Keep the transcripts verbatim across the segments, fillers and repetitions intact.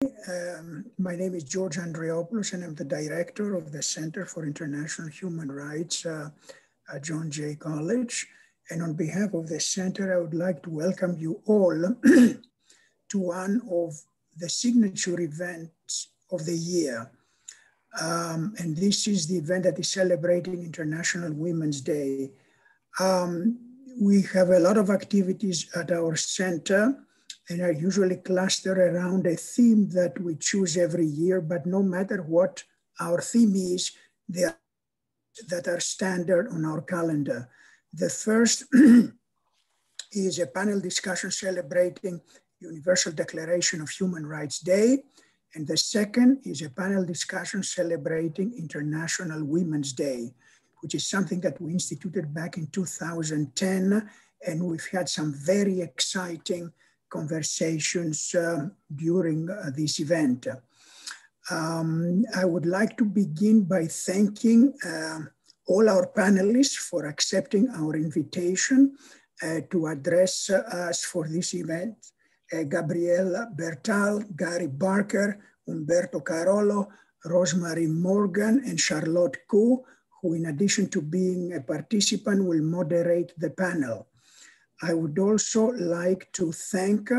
Um, my name is George Andreopoulos, and I'm the director of the Center for International Human Rights uh, at John Jay College. And on behalf of the center, I would like to welcome you all to one of the signature events of the year. Um, and this is the event that is celebrating International Women's Day. Um, we have a lot of activities at our center and are usually clustered around a theme that we choose every year, but no matter what our theme is, they are that are standard on our calendar. The first is a panel discussion celebrating Universal Declaration of Human Rights Day. And the second is a panel discussion celebrating International Women's Day, which is something that we instituted back in two thousand ten. And we've had some very exciting conversations uh, during uh, this event. Um, I would like to begin by thanking uh, all our panelists for accepting our invitation uh, to address uh, us for this event. Uh, Gabrielle, Bardall, Gary Barker, Humberto Carolo, Rosemary Morgan, and Charlotte Koo, who in addition to being a participant will moderate the panel. I would also like to thank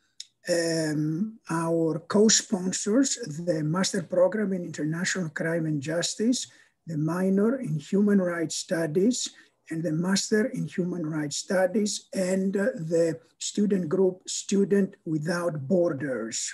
um, our co-sponsors, the Master Program in International Crime and Justice, the Minor in Human Rights Studies, and the Master in Human Rights Studies, and uh, the student group Student Without Borders.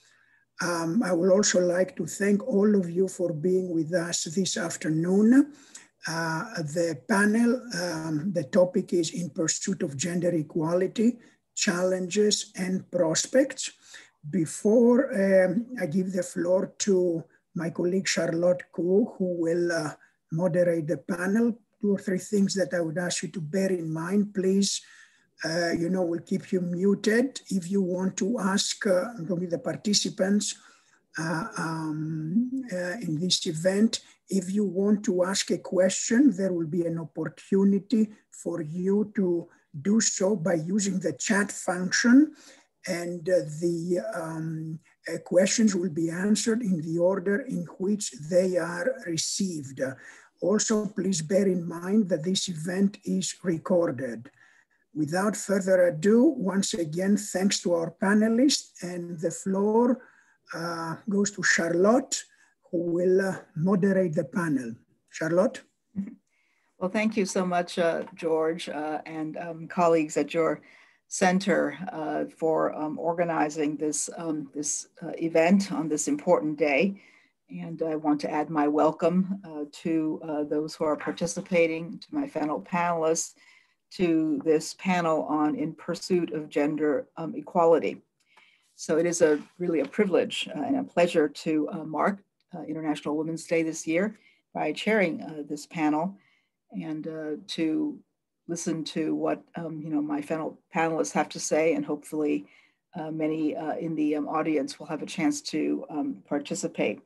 Um, I would also like to thank all of you for being with us this afternoon. Uh, the panel, um, the topic is In Pursuit of Gender Equality, Challenges and Prospects. Before um, I give the floor to my colleague Charlotte Koo, who will uh, moderate the panel, two or three things that I would ask you to bear in mind. Please, uh, you know, we'll keep you muted. If you want to ask uh, the participants uh, um, uh, in this event, if you want to ask a question, there will be an opportunity for you to do so by using the chat function, and uh, the um, uh, questions will be answered in the order in which they are received. Also, please bear in mind that this event is recorded. Without further ado, once again, thanks to our panelists, and the floor uh, goes to Charlotte, who will uh, moderate the panel. Charlotte? Well, thank you so much, uh, George, uh, and um, colleagues at your center uh, for um, organizing this, um, this uh, event on this important day. And I want to add my welcome uh, to uh, those who are participating, to my fellow panelists, to this panel on In Pursuit of Gender um, Equality. So it is a really a privilege uh, and a pleasure to uh, mark uh, International Women's Day this year by chairing uh, this panel, and uh, to listen to what um, you know my fellow panelists have to say, and hopefully uh, many uh, in the um, audience will have a chance to um, participate.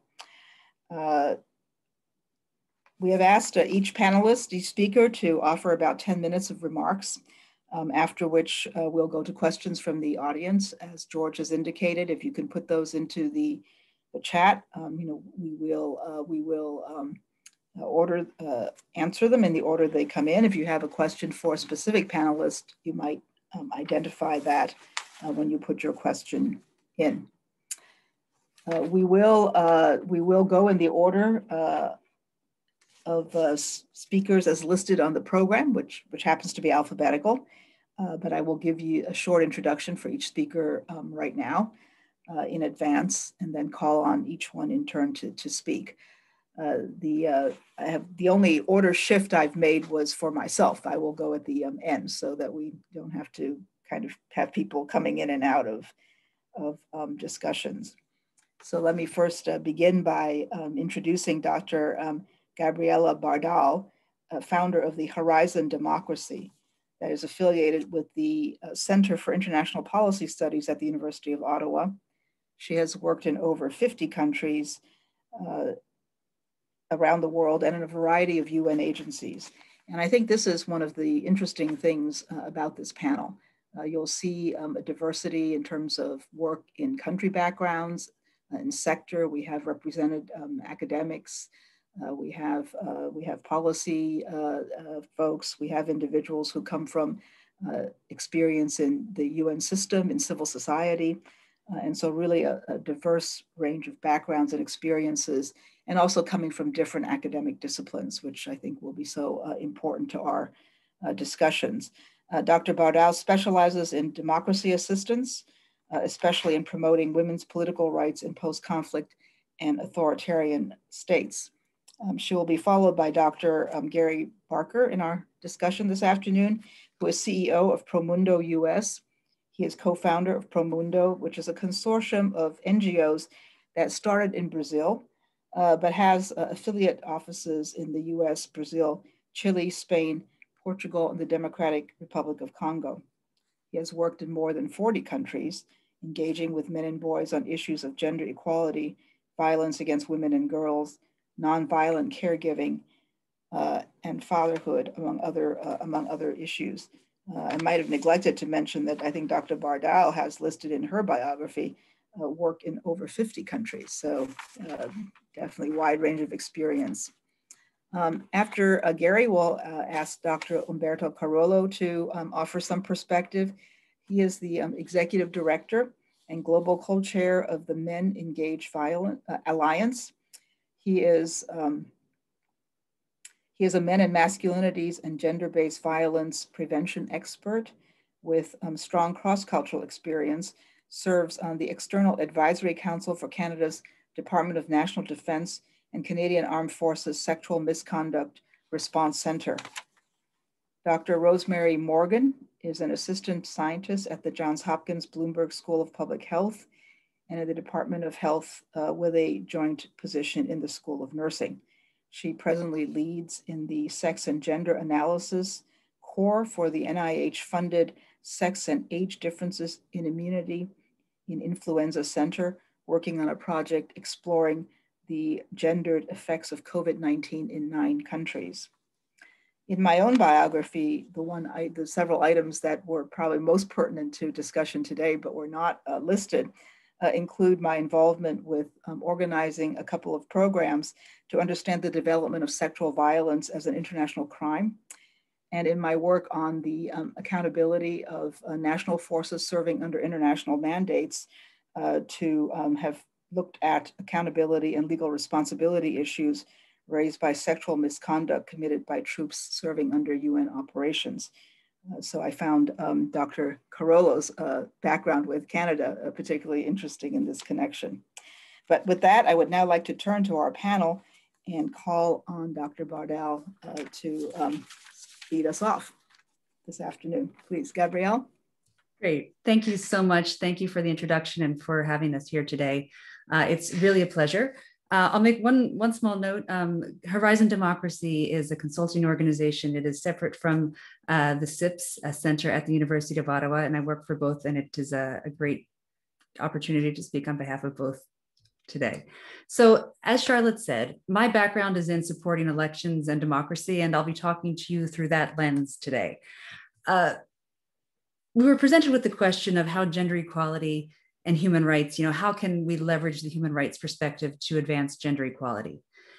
Uh, we have asked uh, each panelist, each speaker, to offer about ten minutes of remarks, um, after which uh, we'll go to questions from the audience. As George has indicated, if you can put those into the, the chat, um, you know, we will, uh, we will um, order, uh, answer them in the order they come in. If you have a question for a specific panelist, you might um, identify that uh, when you put your question in. Uh, we will uh, we will go in the order uh, of uh, speakers as listed on the program, which which happens to be alphabetical. Uh, but I will give you a short introduction for each speaker um, right now uh, in advance, and then call on each one in turn to to speak. Uh, the uh, I have the only order shift I've made was for myself. I will go at the um, end so that we don't have to kind of have people coming in and out of of um, discussions. So let me first uh, begin by um, introducing Doctor Um, Gabrielle Bardall, uh, founder of the Herizon Democracy, that is affiliated with the uh, Center for International Policy Studies at the University of Ottawa. She has worked in over fifty countries uh, around the world and in a variety of U N agencies. And I think this is one of the interesting things uh, about this panel. Uh, you'll see um, a diversity in terms of work in country backgrounds, in sector. We have represented um, academics. Uh, we have uh, we have policy uh, uh, folks. We have individuals who come from uh, experience in the U N system, in civil society. Uh, and so really a, a diverse range of backgrounds and experiences, and also coming from different academic disciplines, which I think will be so uh, important to our uh, discussions. Uh, Doctor Bardall specializes in democracy assistance, uh, especially in promoting women's political rights in post-conflict and authoritarian states. Um, she will be followed by Doctor Um, Gary Barker in our discussion this afternoon, who is C E O of Promundo U S. He is co-founder of Promundo, which is a consortium of N G Os that started in Brazil, uh, but has uh, affiliate offices in the U S, Brazil, Chile, Spain, Portugal, and the Democratic Republic of Congo. He has worked in more than forty countries, engaging with men and boys on issues of gender equality, violence against women and girls, nonviolent caregiving, uh, and fatherhood, among other, uh, among other issues. Uh, I might have neglected to mention that I think Doctor Bardall has listed in her biography uh, work in over fifty countries, so uh, definitely wide range of experience. Um, after uh, Gary, we'll uh, ask Doctor Humberto Carolo to um, offer some perspective. He is the um, Executive Director and Global Co-Chair of the Men Engage Violent, uh, Alliance. He is um, He is a men and masculinities and gender-based violence prevention expert with um, strong cross-cultural experience, serves on the External Advisory Council for Canada's Department of National Defence and Canadian Armed Forces Sexual Misconduct Response Center. Doctor Rosemary Morgan is an assistant scientist at the Johns Hopkins Bloomberg School of Public Health and at the Department of Health uh, with a joint position in the School of Nursing. She presently leads in the Sex and Gender Analysis Core for the N I H-funded Sex and Age Differences in Immunity in Influenza Center, working on a project exploring the gendered effects of COVID nineteen in nine countries. In my own biography, the one, I, the several items that were probably most pertinent to discussion today, but were not uh, listed, Uh, include my involvement with um, organizing a couple of programs to understand the development of sexual violence as an international crime, and in my work on the um, accountability of uh, national forces serving under international mandates uh, to um, have looked at accountability and legal responsibility issues raised by sexual misconduct committed by troops serving under U N operations. Uh, so I found um, Doctor Carolo's uh, background with Canada uh, particularly interesting in this connection. But with that, I would now like to turn to our panel and call on Doctor Bardall uh, to um, lead us off this afternoon. Please, Gabrielle. Great, thank you so much. Thank you for the introduction and for having us here today. Uh, it's really a pleasure. Uh, I'll make one, one small note. Um, Herizon Democracy is a consulting organization. It is separate from uh, the S I P S uh, Center at the University of Ottawa, and I work for both, and it is a, a great opportunity to speak on behalf of both today. So as Charlotte said, my background is in supporting elections and democracy, and I'll be talking to you through that lens today. Uh, we were presented with the question of how gender equality and human rights, you know, how can we leverage the human rights perspective to advance gender equality?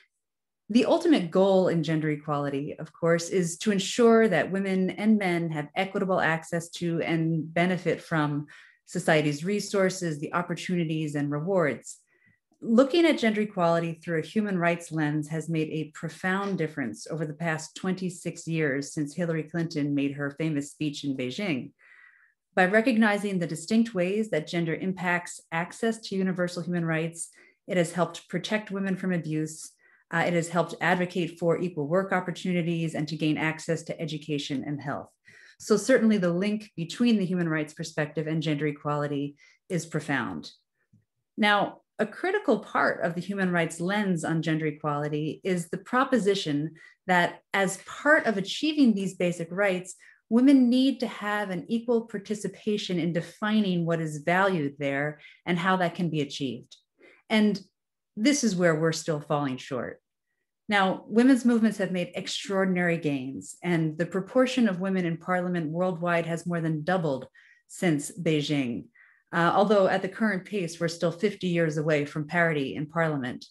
The ultimate goal in gender equality, of course, is to ensure that women and men have equitable access to and benefit from society's resources, the opportunities and rewards. Looking at gender equality through a human rights lens has made a profound difference over the past twenty-six years since Hillary Clinton made her famous speech in Beijing. By recognizing the distinct ways that gender impacts access to universal human rights, it has helped protect women from abuse. Uh, it has helped advocate for equal work opportunities and to gain access to education and health. So certainly the link between the human rights perspective and gender equality is profound. Now, a critical part of the human rights lens on gender equality is the proposition that as part of achieving these basic rights, women need to have an equal participation in defining what is valued there and how that can be achieved. And this is where we're still falling short. Now, women's movements have made extraordinary gains, and the proportion of women in parliament worldwide has more than doubled since Beijing. Uh, although at the current pace, we're still fifty years away from parity in parliament.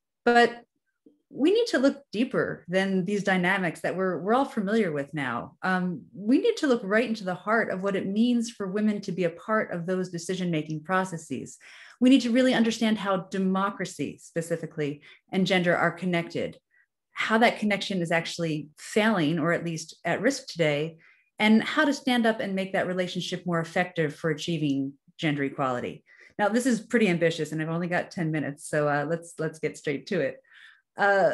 But we need to look deeper than these dynamics that we're, we're all familiar with now. Um, we need to look right into the heart of what it means for women to be a part of those decision-making processes. We need to really understand how democracy specifically and gender are connected, how that connection is actually failing or at least at risk today, and how to stand up and make that relationship more effective for achieving gender equality. Now, this is pretty ambitious and I've only got ten minutes, so uh, let's, let's get straight to it. Uh,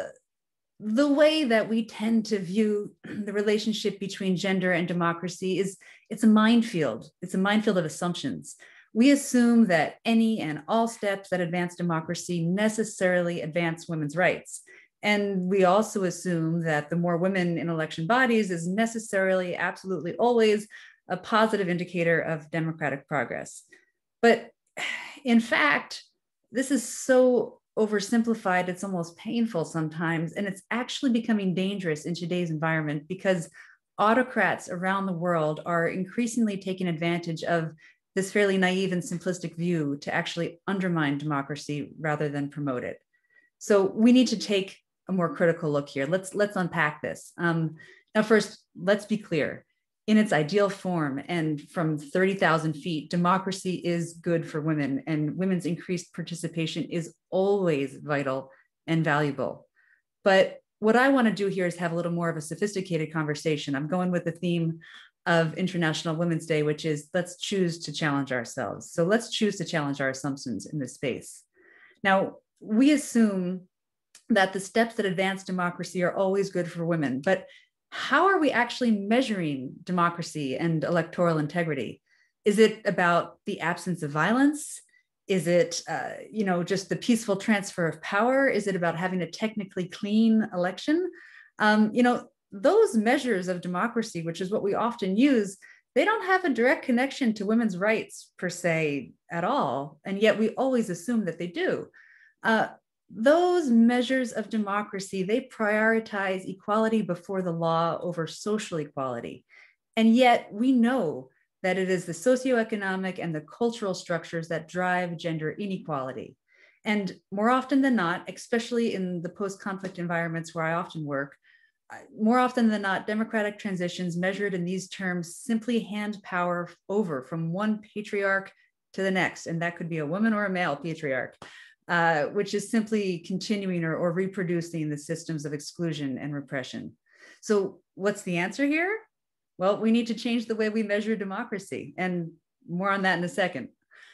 the way that we tend to view the relationship between gender and democracy is it's a minefield. It's a minefield of assumptions. We assume that any and all steps that advance democracy necessarily advance women's rights. And we also assume that the more women in election bodies is necessarily, absolutely always a positive indicator of democratic progress. But in fact, this is so oversimplified, it's almost painful sometimes, and it's actually becoming dangerous in today's environment because autocrats around the world are increasingly taking advantage of this fairly naive and simplistic view to actually undermine democracy rather than promote it. So we need to take a more critical look here. Let's, let's unpack this. Um, now first, let's be clear. In its ideal form and from thirty thousand feet, democracy is good for women, and women's increased participation is always vital and valuable. But what I want to do here is have a little more of a sophisticated conversation. I'm going with the theme of International Women's Day, which is let's choose to challenge ourselves. So let's choose to challenge our assumptions in this space. Now, we assume that the steps that advance democracy are always good for women, but how are we actually measuring democracy and electoral integrity? Is it about the absence of violence? Is it, uh, you know, just the peaceful transfer of power? Is it about having a technically clean election? Um, you know, those measures of democracy, which is what we often use, they don't have a direct connection to women's rights per se at all. And yet we always assume that they do. Uh, Those measures of democracy, they prioritize equality before the law over social equality. And yet we know that it is the socioeconomic and the cultural structures that drive gender inequality. And more often than not, especially in the post-conflict environments where I often work, more often than not, democratic transitions measured in these terms simply hand power over from one patriarch to the next. And that could be a woman or a male patriarch. Uh, which is simply continuing or, or reproducing the systems of exclusion and repression. So what's the answer here? Well, we need to change the way we measure democracy, and more on that in a second.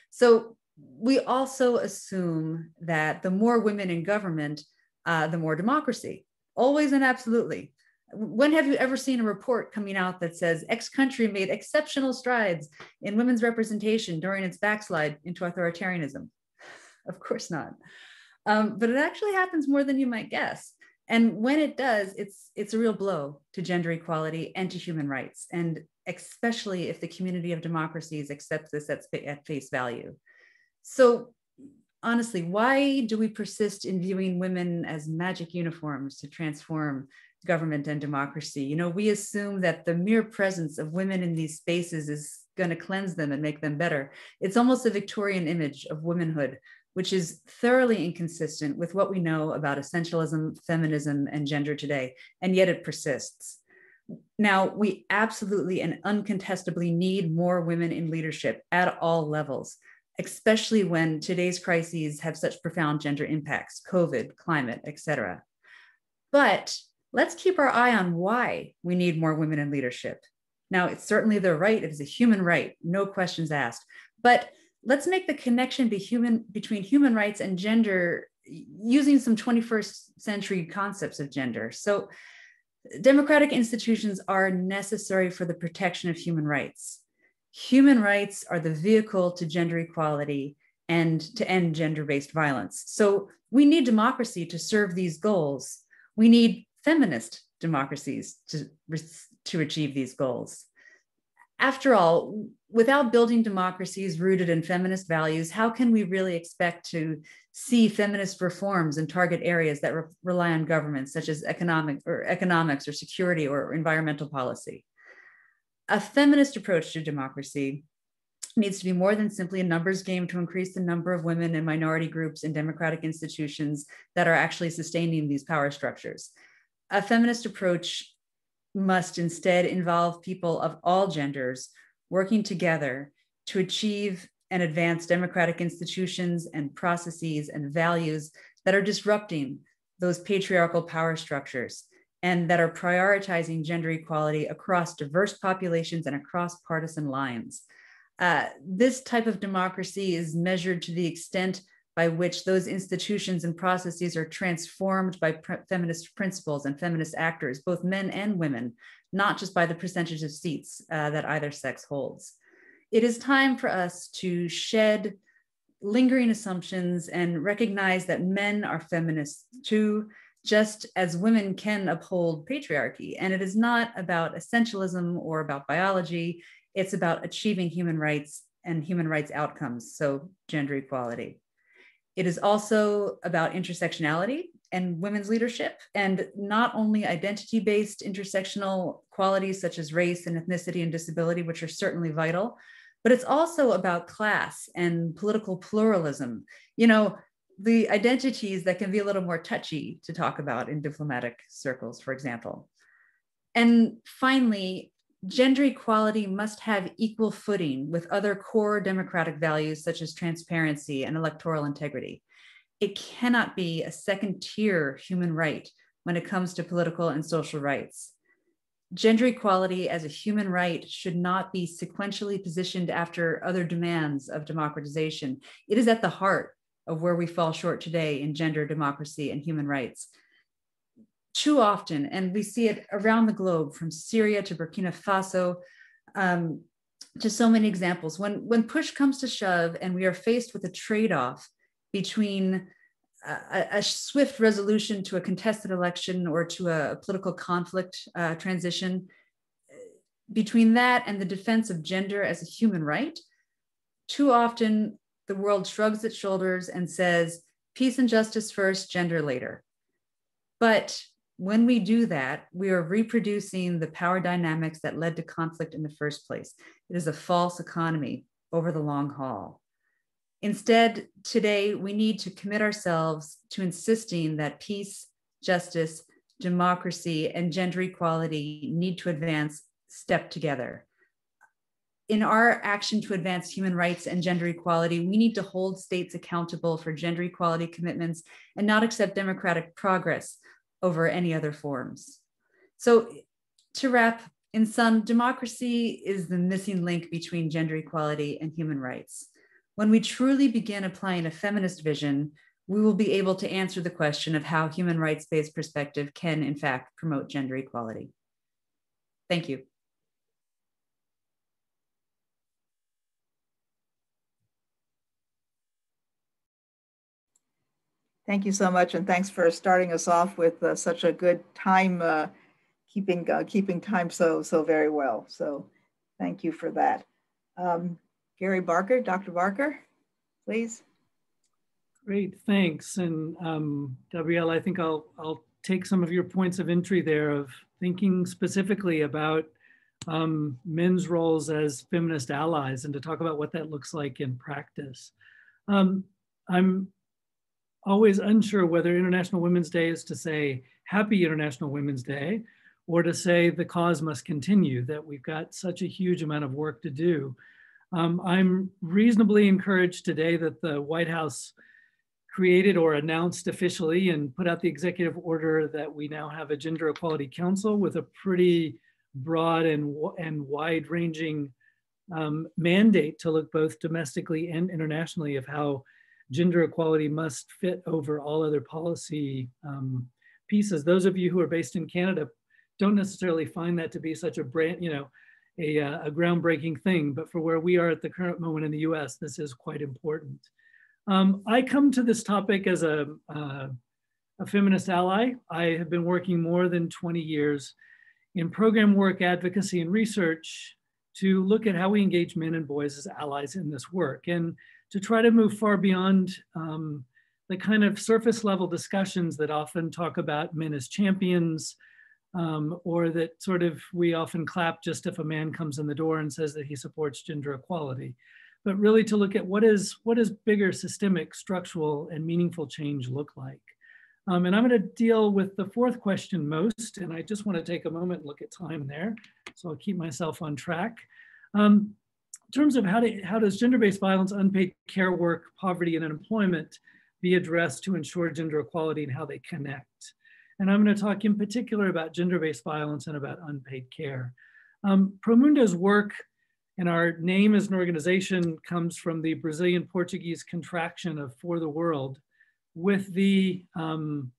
So we also assume that the more women in government, uh, the more democracy, always and absolutely. When have you ever seen a report coming out that says X country made exceptional strides in women's representation during its backslide into authoritarianism? Of course not. Um, but it actually happens more than you might guess. And when it does, it's, it's a real blow to gender equality and to human rights, and especially if the community of democracies accepts this at, at face value. So honestly, why do we persist in viewing women as magic uniforms to transform government and democracy? You know, we assume that the mere presence of women in these spaces is going to cleanse them and make them better. It's almost a Victorian image of womanhood, which is thoroughly inconsistent with what we know about essentialism, feminism, and gender today, and yet it persists. Now, we absolutely and uncontestably need more women in leadership at all levels, especially when today's crises have such profound gender impacts, COVID, climate, et cetera. But let's keep our eye on why we need more women in leadership. Now, it's certainly their right, it is a human right, no questions asked, but let's make the connection be human, between human rights and gender using some twenty-first century concepts of gender. So democratic institutions are necessary for the protection of human rights. Human rights are the vehicle to gender equality and to end gender-based violence. So we need democracy to serve these goals. We need feminist democracies to, to achieve these goals. After all, without building democracies rooted in feminist values, how can we really expect to see feminist reforms in target areas that re rely on governments, such as economic or economics or security or environmental policy? A feminist approach to democracy needs to be more than simply a numbers game to increase the number of women and minority groups in democratic institutions that are actually sustaining these power structures. A feminist approach must instead involve people of all genders working together to achieve and advance democratic institutions and processes and values that are disrupting those patriarchal power structures and that are prioritizing gender equality across diverse populations and across partisan lines. Uh, this type of democracy is measured to the extent by which those institutions and processes are transformed by feminist principles and feminist actors, both men and women, not just by the percentage of seats uh, that either sex holds. It is time for us to shed lingering assumptions and recognize that men are feminists too, just as women can uphold patriarchy. And it is not about essentialism or about biology. It's about achieving human rights and human rights outcomes, so gender equality. It is also about intersectionality and women's leadership, and not only identity-based intersectional qualities such as race and ethnicity and disability, which are certainly vital, but it's also about class and political pluralism. You know, the identities that can be a little more touchy to talk about in diplomatic circles, for example. And finally, gender equality must have equal footing with other core democratic values such as transparency and electoral integrity. It cannot be a second-tier human right when it comes to political and social rights. Gender equality as a human right should not be sequentially positioned after other demands of democratization. It is at the heart of where we fall short today in gender democracy and human rights. Too often, and we see it around the globe, from Syria to Burkina Faso, um, to so many examples, when, when push comes to shove and we are faced with a trade-off between a, a swift resolution to a contested election or to a political conflict uh, transition, between that and the defense of gender as a human right, too often the world shrugs its shoulders and says, peace and justice first, gender later. But when we do that, we are reproducing the power dynamics that led to conflict in the first place. It is a false economy over the long haul. Instead, today, we need to commit ourselves to insisting that peace, justice, democracy, and gender equality need to advance step together. In our action to advance human rights and gender equality, we need to hold states accountable for gender equality commitments and not accept democratic progress over any other forms. So to wrap, in sum, democracy is the missing link between gender equality and human rights. When we truly begin applying a feminist vision, we will be able to answer the question of how human rights-based perspective can, in fact, promote gender equality. Thank you. Thank you so much, and thanks for starting us off with uh, such a good time, uh, keeping uh, keeping time so so very well. So, thank you for that. Um, Gary Barker, Doctor Barker, please. Great, thanks. And um, Gabrielle, I think I'll I'll take some of your points of entry there of thinking specifically about um, men's roles as feminist allies, and to talk about what that looks like in practice. Um, I'm always unsure whether International Women's Day is to say Happy International Women's Day, or to say the cause must continue, that we've got such a huge amount of work to do. Um, I'm reasonably encouraged today that the White House created or announced officially and put out the executive order that we now have a Gender Equality Council with a pretty broad and, and wide-ranging um, mandate to look both domestically and internationally of how gender equality must fit over all other policy um, pieces. Those of you who are based in Canada don't necessarily find that to be such a brand, you know, a, a groundbreaking thing, but for where we are at the current moment in the U S, this is quite important. Um, I come to this topic as a, uh, a feminist ally. I have been working more than twenty years in program work, advocacy, and research to look at how we engage men and boys as allies in this work, and to try to move far beyond um, the kind of surface level discussions that often talk about men as champions, um, or that sort of we often clap just if a man comes in the door and says that he supports gender equality. but really to look at what is what does bigger systemic, structural, and meaningful change look like. Um, and I'm going to deal with the fourth question most, and I just want to take a moment and look at time there, so I'll keep myself on track. Um, in terms of how, to, how does gender-based violence, unpaid care work, poverty, and unemployment be addressed to ensure gender equality and how they connect? And I'm going to talk in particular about gender-based violence and about unpaid care. Um, Promundo's work and our name as an organization comes from the Brazilian Portuguese contraction of For the World, with the, um,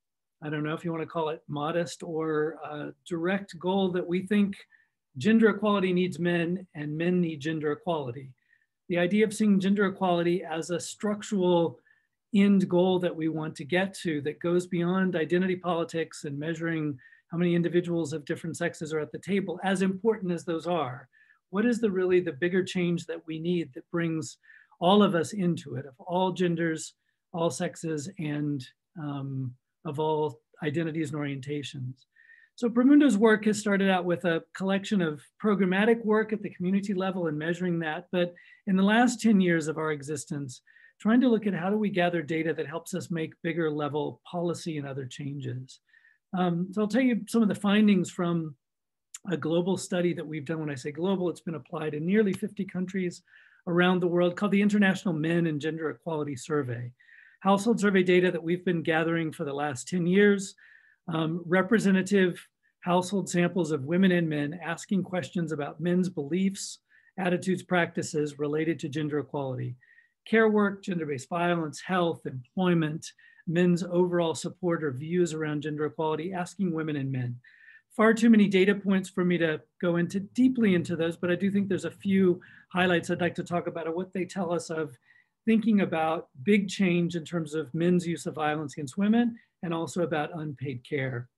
I don't know if you want to call it modest or uh, direct goal that we think gender equality needs men and men need gender equality. The idea of seeing gender equality as a structural end goal that we want to get to that goes beyond identity politics and measuring how many individuals of different sexes are at the table, as important as those are. What is the really the bigger change that we need that brings all of us into it, of all genders, all sexes, and um, of all identities and orientations? So Promundo's work has started out with a collection of programmatic work at the community level and measuring that. But in the last ten years of our existence, trying to look at how do we gather data that helps us make bigger level policy and other changes. Um, so I'll tell you some of the findings from a global study that we've done. When I say global, it's been applied in nearly fifty countries around the world, called the International Men and Gender Equality Survey. Household survey data that we've been gathering for the last ten years, um, representative household samples of women and men asking questions about men's beliefs, attitudes, practices related to gender equality, care work, gender-based violence, health, employment, men's overall support or views around gender equality, asking women and men. Far too many data points for me to go into deeply into those, but I do think there's a few highlights I'd like to talk about of what they tell us of thinking about big change in terms of men's use of violence against women and also about unpaid care.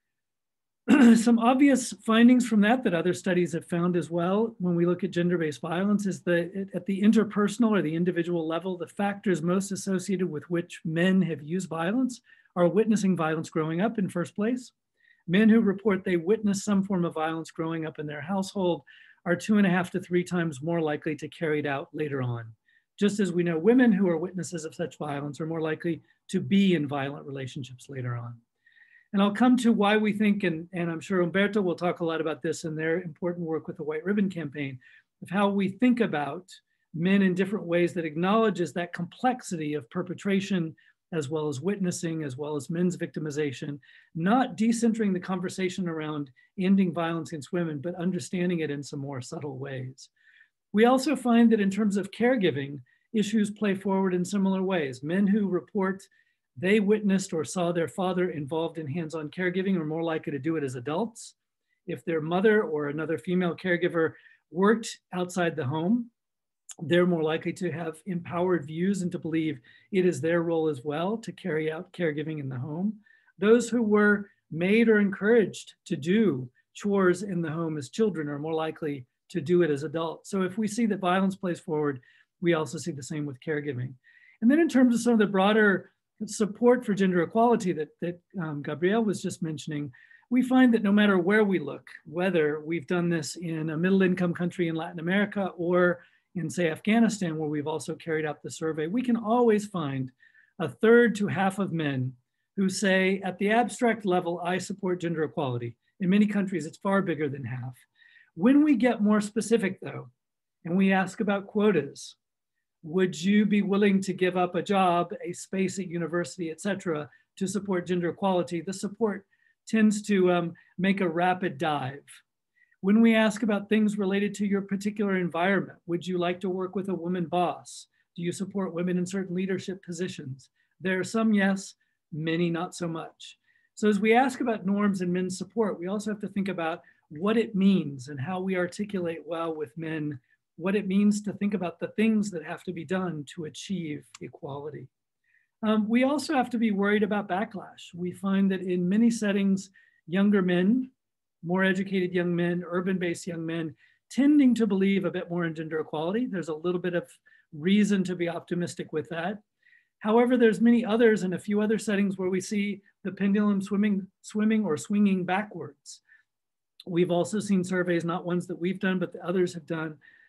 Some obvious findings from that that other studies have found as well when we look at gender-based violence is that at the interpersonal or the individual level, the factors most associated with which men have used violence are witnessing violence growing up in first place. Men who report they witnessed some form of violence growing up in their household are two and a half to three times more likely to carry it out later on. Just as we know women who are witnesses of such violence are more likely to be in violent relationships later on. And I'll come to why we think, and, and I'm sure Humberto will talk a lot about this in their important work with the White Ribbon Campaign, of how we think about men in different ways that acknowledges that complexity of perpetration, as well as witnessing, as well as men's victimization, not decentering the conversation around ending violence against women, but understanding it in some more subtle ways. We also find that in terms of caregiving, issues play forward in similar ways. Men who report they witnessed or saw their father involved in hands-on caregiving are more likely to do it as adults. If their mother or another female caregiver worked outside the home, they're more likely to have empowered views and to believe it is their role as well to carry out caregiving in the home. Those who were made or encouraged to do chores in the home as children are more likely to do it as adults. So if we see that violence plays forward, we also see the same with caregiving. And then in terms of some of the broader support for gender equality that, that um, Gabrielle was just mentioning, we find that no matter where we look, whether we've done this in a middle income country in Latin America or in, say, Afghanistan, where we've also carried out the survey, we can always find a third to half of men who say, at the abstract level, I support gender equality. In many countries, it's far bigger than half. When we get more specific, though, and we ask about quotas, would you be willing to give up a job, a space at university, et cetera, to support gender equality? The support tends to um, make a rapid dive. When we ask about things related to your particular environment, would you like to work with a woman boss? Do you support women in certain leadership positions? There are some yes, many not so much. So as we ask about norms and men's support, we also have to think about what it means and how we articulate well with men what it means to think about the things that have to be done to achieve equality. Um, we also have to be worried about backlash. We find that in many settings, younger men, more educated young men, urban-based young men, tending to believe a bit more in gender equality. There's a little bit of reason to be optimistic with that. However, there's many others and a few other settings where we see the pendulum swimming, swimming or swinging backwards. We've also seen surveys, not ones that we've done, but the others have done,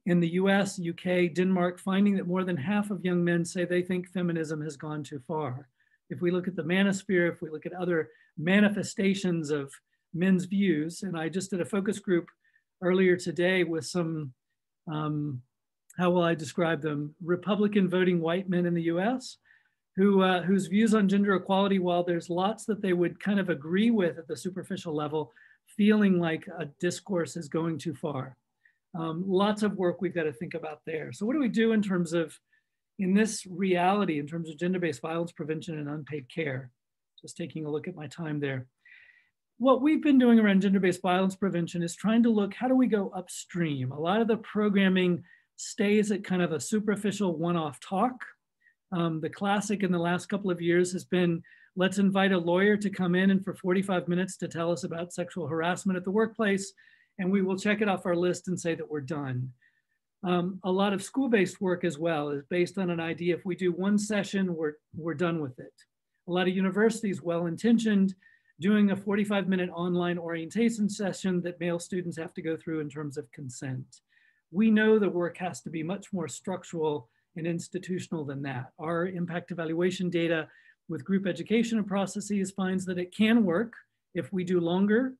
in the U S, U K, Denmark, finding that more than half of young men say they think feminism has gone too far. If we look at the manosphere, if we look at other manifestations of men's views, and I just did a focus group earlier today with some, um, how will I describe them, Republican voting white men in the U S, who, uh, whose views on gender equality, while there's lots that they would kind of agree with at the superficial level, feeling like a discourse is going too far. Um, lots of work we've got to think about there. So what do we do in terms of, in this reality, in terms of gender-based violence prevention and unpaid care? Just taking a look at my time there. What we've been doing around gender-based violence prevention is trying to look, how do we go upstream? A lot of the programming stays at kind of a superficial one-off talk. Um, the classic in the last couple of years has been, let's invite a lawyer to come in and for forty-five minutes to tell us about sexual harassment at the workplace, and we will check it off our list and say that we're done. Um, a lot of school-based work as well is based on an idea, if we do one session, we're, we're done with it. A lot of universities, well-intentioned, doing a forty-five minute online orientation session that male students have to go through in terms of consent. We know the work has to be much more structural and institutional than that. Our impact evaluation data with group education and processes finds that it can work if we do longer,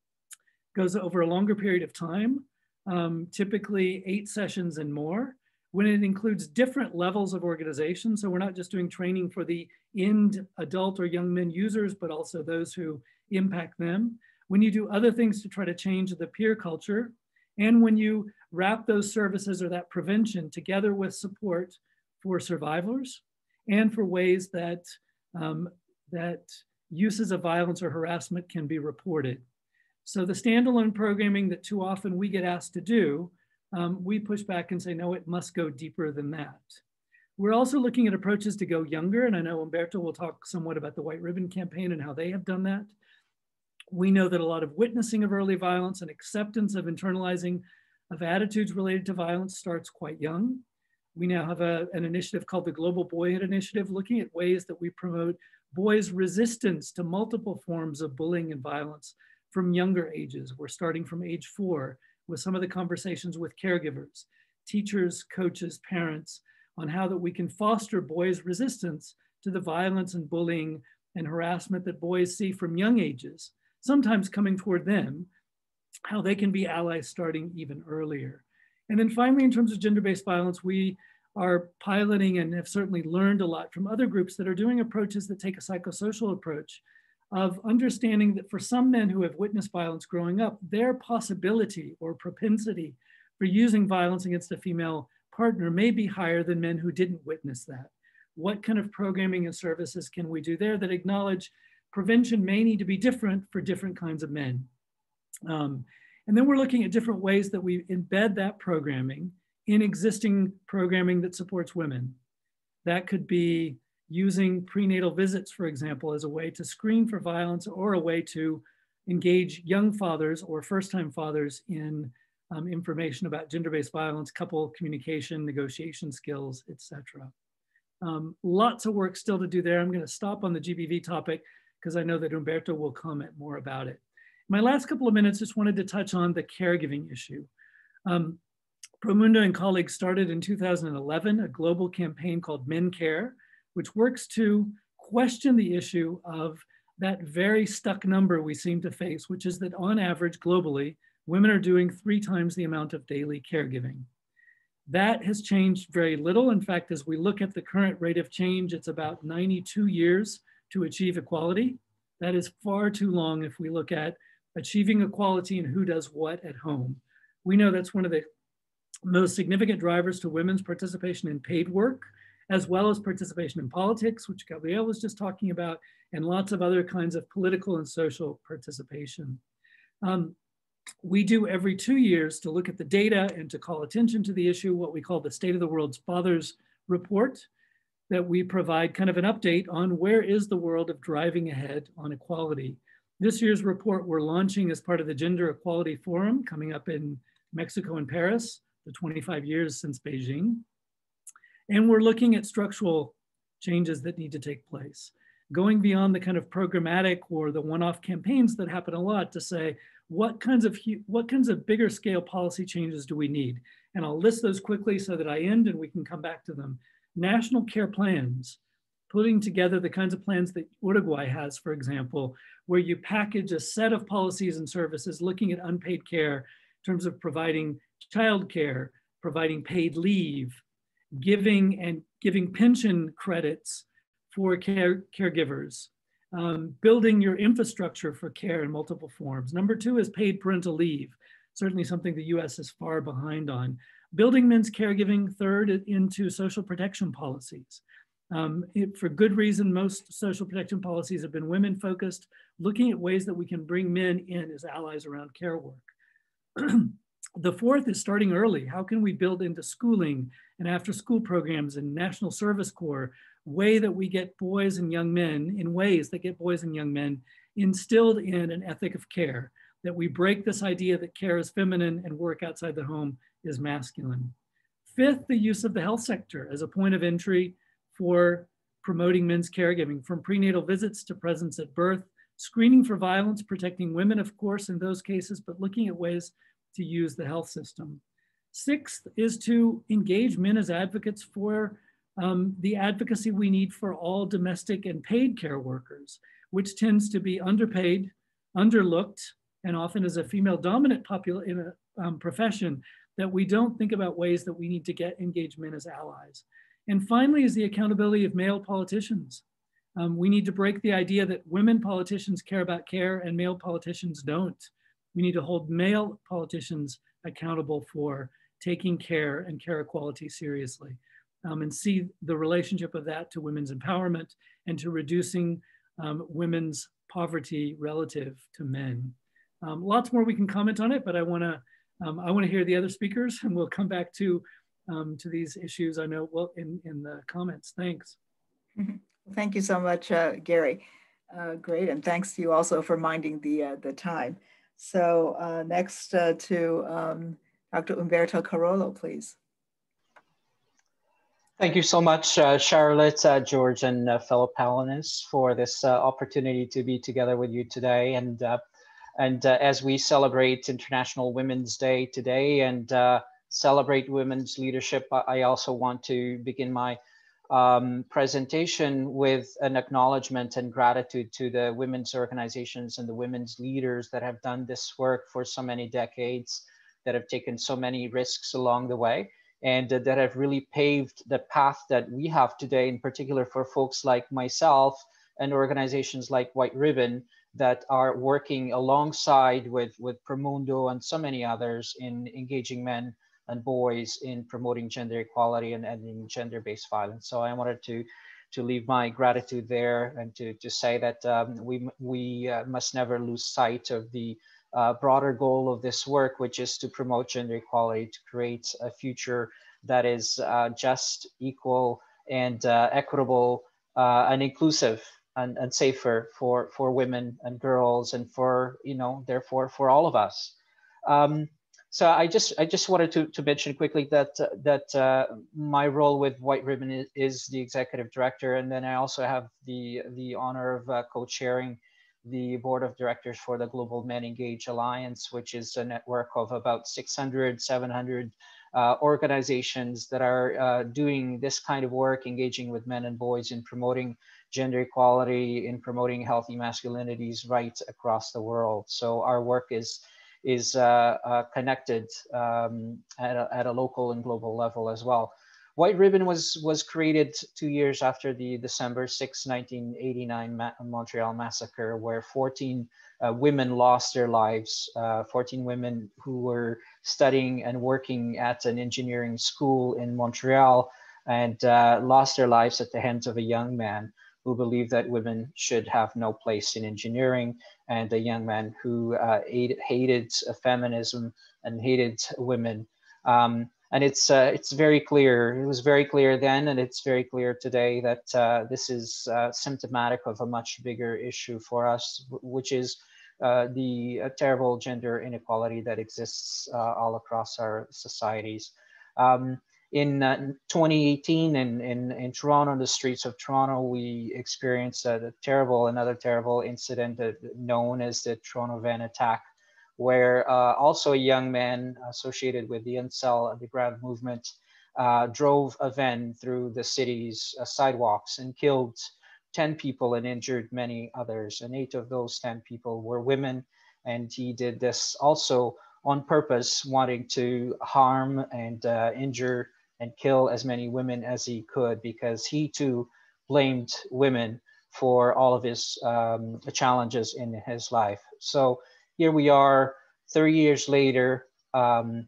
goes over a longer period of time, um, typically eight sessions and more, when it includes different levels of organization. So we're not just doing training for the end adult or young men users, but also those who impact them. When you do other things to try to change the peer culture, and when you wrap those services or that prevention together with support for survivors and for ways that, um, that uses of violence or harassment can be reported. So the standalone programming that too often we get asked to do, um, we push back and say, no, it must go deeper than that. We're also looking at approaches to go younger, and I know Humberto will talk somewhat about the White Ribbon Campaign and how they have done that. We know that a lot of witnessing of early violence and acceptance of internalizing of attitudes related to violence starts quite young. We now have a, an initiative called the Global Boyhood Initiative, looking at ways that we promote boys' resistance to multiple forms of bullying and violence from younger ages. We're starting from age four with some of the conversations with caregivers, teachers, coaches, parents, on how that we can foster boys' resistance to the violence and bullying and harassment that boys see from young ages, sometimes coming toward them, how they can be allies starting even earlier. And then finally, in terms of gender-based violence, we are piloting and have certainly learned a lot from other groups that are doing approaches that take a psychosocial approach of understanding that for some men who have witnessed violence growing up, their possibility or propensity for using violence against a female partner may be higher than men who didn't witness that. What kind of programming and services can we do there that acknowledge prevention may need to be different for different kinds of men? Um, and then we're looking at different ways that we embed that programming in existing programming that supports women. That could be using prenatal visits, for example, as a way to screen for violence or a way to engage young fathers or first-time fathers in um, information about gender-based violence, couple communication, negotiation skills, et cetera. Um, lots of work still to do there. I'm going to stop on the G B V topic because I know that Humberto will comment more about it. My last couple of minutes, just wanted to touch on the caregiving issue. Um, Promundo and colleagues started in two thousand eleven a global campaign called Men Care, which works to question the issue of that very stuck number we seem to face, which is that on average globally, women are doing three times the amount of daily caregiving. That has changed very little. In fact, as we look at the current rate of change, it's about ninety-two years to achieve equality. That is far too long if we look at achieving equality and who does what at home. We know that's one of the most significant drivers to women's participation in paid work, as well as participation in politics, which Gabrielle was just talking about, and lots of other kinds of political and social participation. Um, we do every two years to look at the data and to call attention to the issue, what we call the State of the World's Fathers report, that we provide kind of an update on where is the world of driving ahead on equality. This year's report we're launching as part of the Gender Equality Forum coming up in Mexico and Paris, the twenty-five years since Beijing. And we're looking at structural changes that need to take place, going beyond the kind of programmatic or the one-off campaigns that happen a lot to say, what kinds of what kinds of bigger scale policy changes do we need? And I'll list those quickly so that I end and we can come back to them. National care plans, putting together the kinds of plans that Uruguay has, for example, where you package a set of policies and services looking at unpaid care in terms of providing childcare, providing paid leave, giving and giving pension credits for care, caregivers, um, building your infrastructure for care in multiple forms. Number two is paid parental leave, certainly something the U S is far behind on. Building men's caregiving, third, into social protection policies. Um, it, for good reason, most social protection policies have been women focused, looking at ways that we can bring men in as allies around care work. The fourth is starting early. How can we build into schooling and after school programs and National Service Corps, way that we get boys and young men, in ways that get boys and young men instilled in an ethic of care, that we break this idea that care is feminine and work outside the home is masculine. Fifth, the use of the health sector as a point of entry for promoting men's caregiving, from prenatal visits to presence at birth, screening for violence, protecting women, of course, in those cases, but looking at ways to use the health system. Sixth is to engage men as advocates for um, the advocacy we need for all domestic and paid care workers, which tends to be underpaid, underlooked, and often as a female dominant popul in a um, profession, that we don't think about ways that we need to get engage men as allies. And finally is the accountability of male politicians. Um, we need to break the idea that women politicians care about care and male politicians don't. We need to hold male politicians accountable for taking care and care equality seriously, um, and see the relationship of that to women's empowerment and to reducing um, women's poverty relative to men. Um, lots more we can comment on it, but I wanna, um, I wanna hear the other speakers, and we'll come back to, um, to these issues, I know, well, in, in the comments. Thanks. Mm-hmm. Thank you so much, uh, Gary. Uh, great, and thanks to you also for minding the, uh, the time. So uh, next uh, to um, Doctor Humberto Carolo, please. Thank you so much, uh, Charlotte, uh, George, and uh, fellow panelists for this uh, opportunity to be together with you today. And, uh, and uh, as we celebrate International Women's Day today and uh, celebrate women's leadership, I also want to begin my Um, presentation with an acknowledgement and gratitude to the women's organizations and the women's leaders that have done this work for so many decades, that have taken so many risks along the way, and uh, that have really paved the path that we have today, in particular for folks like myself and organizations like White Ribbon that are working alongside with, with Promundo and so many others in engaging men and boys in promoting gender equality and ending gender-based violence. So I wanted to, to leave my gratitude there and to, to say that um, we, we uh, must never lose sight of the uh, broader goal of this work, which is to promote gender equality, to create a future that is uh, just, equal, and uh, equitable uh, and inclusive and, and safer for, for women and girls, and for, you know, therefore for all of us. Um, So I just I just wanted to, to mention quickly that uh, that uh, my role with White Ribbon is, is the executive director, and then I also have the the honor of uh, co-chairing the board of directors for the Global Men Engage Alliance, which is a network of about six hundred, seven hundred uh, organizations that are uh, doing this kind of work, engaging with men and boys in promoting gender equality, in promoting healthy masculinities right across the world. So our work is is uh, uh, connected um, at, a, at a local and global level as well. White Ribbon was, was created two years after the December sixth, nineteen eighty-nine Ma Montreal massacre, where fourteen uh, women lost their lives, uh, fourteen women who were studying and working at an engineering school in Montreal, and uh, lost their lives at the hands of a young man who believed that women should have no place in engineering, and a young man who uh, hated, hated feminism and hated women. Um, and it's uh, it's very clear, it was very clear then, and it's very clear today that uh, this is uh, symptomatic of a much bigger issue for us, which is uh, the uh, terrible gender inequality that exists uh, all across our societies. Um, In uh, twenty eighteen, in, in, in Toronto, on the streets of Toronto, we experienced a, a terrible, another terrible incident uh, known as the Toronto van attack, where uh, also a young man associated with the incel underground movement uh, drove a van through the city's uh, sidewalks and killed ten people and injured many others. And eight of those ten people were women. And he did this also on purpose, wanting to harm and uh, injure and kill as many women as he could, because he too blamed women for all of his um, challenges in his life. So here we are thirty years later. Um,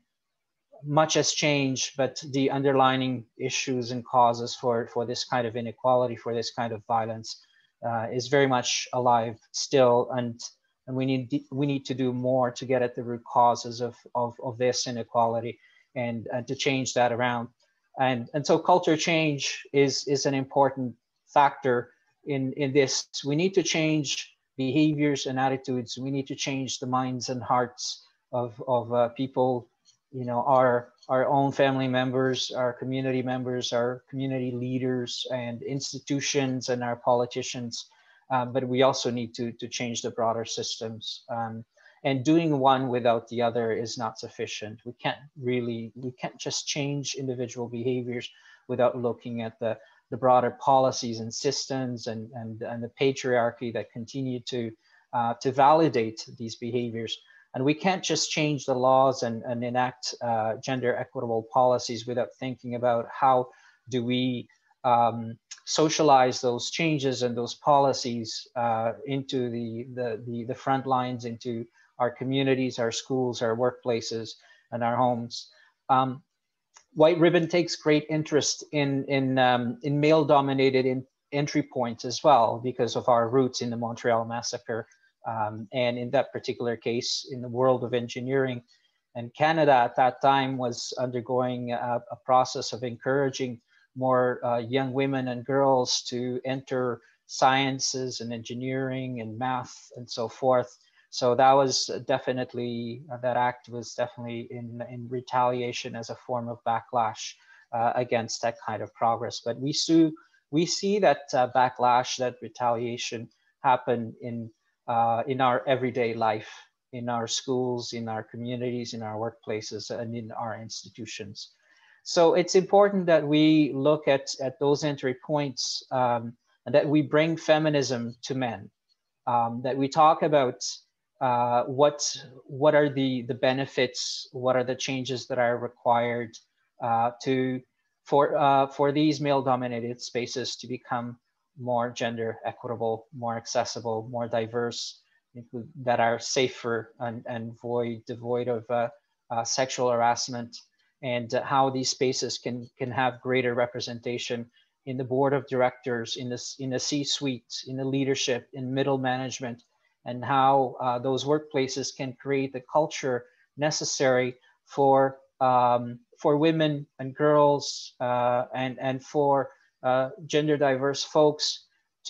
much has changed, but the underlying issues and causes for, for this kind of inequality, for this kind of violence uh, is very much alive still. And, and we need we need to do more to get at the root causes of, of, of this inequality and, and to change that around. And, and so culture change is, is an important factor in, in this. We need to change behaviors and attitudes. We need to change the minds and hearts of, of uh, people, you know, our, our own family members, our community members, our community leaders and institutions and our politicians. Um, but we also need to, to change the broader systems. Um, and doing one without the other is not sufficient. We can't really, we can't just change individual behaviors without looking at the, the broader policies and systems and, and, and the patriarchy that continue to, uh, to validate these behaviors. And we can't just change the laws and, and enact uh, gender equitable policies without thinking about how do we um, socialize those changes and those policies uh, into the, the, the, the front lines, into our communities, our schools, our workplaces, and our homes. Um, White Ribbon takes great interest in, in, um, in male-dominated in entry points as well, because of our roots in the Montreal Massacre. Um, and in that particular case, in the world of engineering. And Canada at that time was undergoing a, a process of encouraging more uh, young women and girls to enter sciences and engineering and math and so forth. So that was definitely, uh, that act was definitely in, in retaliation as a form of backlash uh, against that kind of progress. But we, see, we see that uh, backlash, that retaliation happen in Uh, in our everyday life, in our schools, in our communities, in our workplaces, and in our institutions. So it's important that we look at, at those entry points um, and that we bring feminism to men, um, that we talk about uh, what, what are the, the benefits, what are the changes that are required uh, to, for, uh, for these male-dominated spaces to become more gender equitable, more accessible, more diverse, that are safer and, and void, devoid of uh, uh, sexual harassment, and uh, how these spaces can, can have greater representation in the board of directors, in the, in the C-suite, in the leadership, in middle management, and how uh, those workplaces can create the culture necessary for, um, for women and girls uh, and, and for Uh, gender diverse folks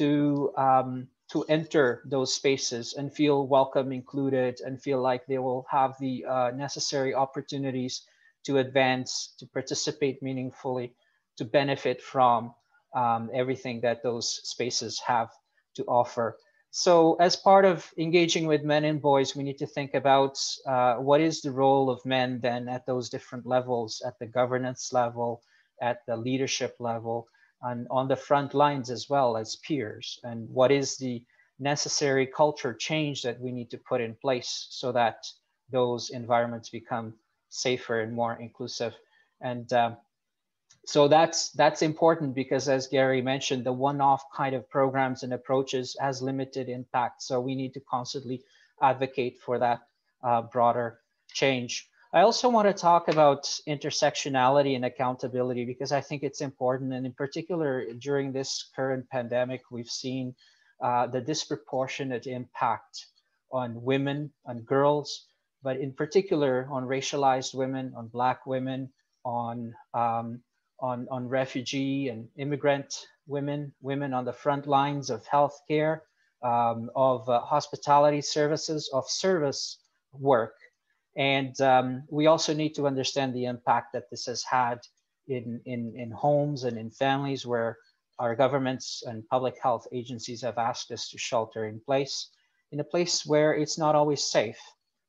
to um, to enter those spaces and feel welcome, included, and feel like they will have the uh, necessary opportunities to advance, to participate meaningfully, to benefit from um, everything that those spaces have to offer. So as part of engaging with men and boys, we need to think about uh, what is the role of men then at those different levels, at the governance level, at the leadership level, and on the front lines as well as peers, and what is the necessary culture change that we need to put in place so that those environments become safer and more inclusive. And um, so that's that's important, because as Gary mentioned, the one-off kind of programs and approaches has limited impact. So we need to constantly advocate for that uh, broader change. I also want to talk about intersectionality and accountability, because I think it's important. And in particular, during this current pandemic, we've seen uh, the disproportionate impact on women and girls, but in particular on racialized women, on Black women, on, um, on, on refugee and immigrant women, women on the front lines of healthcare, um, of uh, hospitality services, of service work. And um, we also need to understand the impact that this has had in, in, in homes and in families where our governments and public health agencies have asked us to shelter in place, in a place where it's not always safe.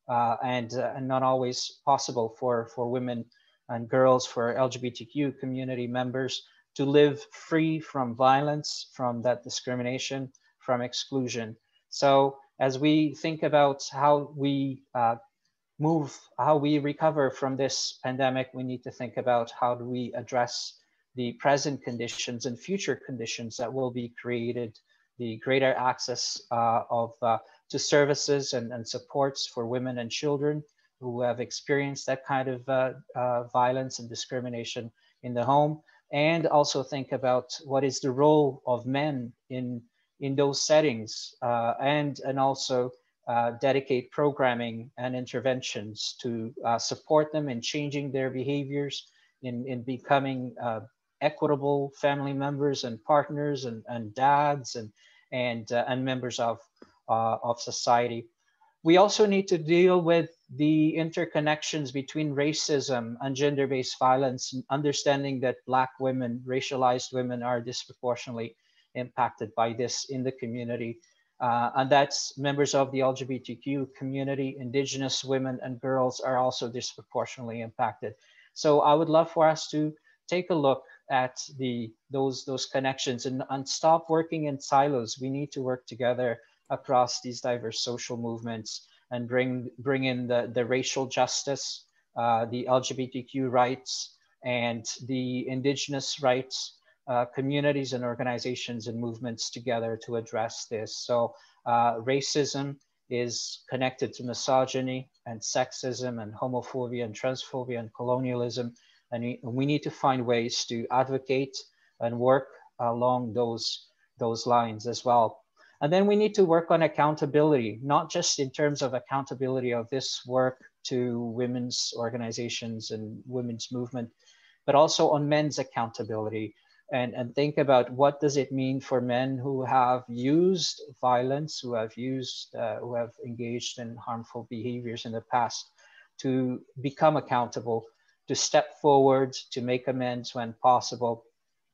uh, and, uh, and not always possible for, for women and girls, for L G B T Q community members to live free from violence, from that discrimination, from exclusion. So as we think about how we uh, move, how we recover from this pandemic, we need to think about how do we address the present conditions and future conditions that will be created, the greater access uh, of uh, to services and, and supports for women and children who have experienced that kind of uh, uh, violence and discrimination in the home, and also think about what is the role of men in in those settings, uh, and and also uh, dedicate programming and interventions to uh, support them in changing their behaviors, in in becoming uh, equitable family members and partners and, and dads and and uh, and members of uh, of society. We also need to deal with the interconnections between racism and gender-based violence, understanding that Black women, racialized women, are disproportionately impacted by this in the community. Uh, and that's members of the L G B T Q community, Indigenous women and girls are also disproportionately impacted. So I would love for us to take a look at the those those connections and, and stop working in silos. We need to work together across these diverse social movements and bring bring in the, the racial justice, uh, the L G B T Q rights, and the Indigenous rights, uh, communities and organizations and movements together to address this. So uh, racism is connected to misogyny and sexism and homophobia and transphobia and colonialism. And we, we need to find ways to advocate and work along those, those lines as well. And then we need to work on accountability, not just in terms of accountability of this work to women's organizations and women's movement, but also on men's accountability, and, and think about what does it mean for men who have used violence, who have used, uh, who have engaged in harmful behaviors in the past, to become accountable, to step forward, to make amends when possible,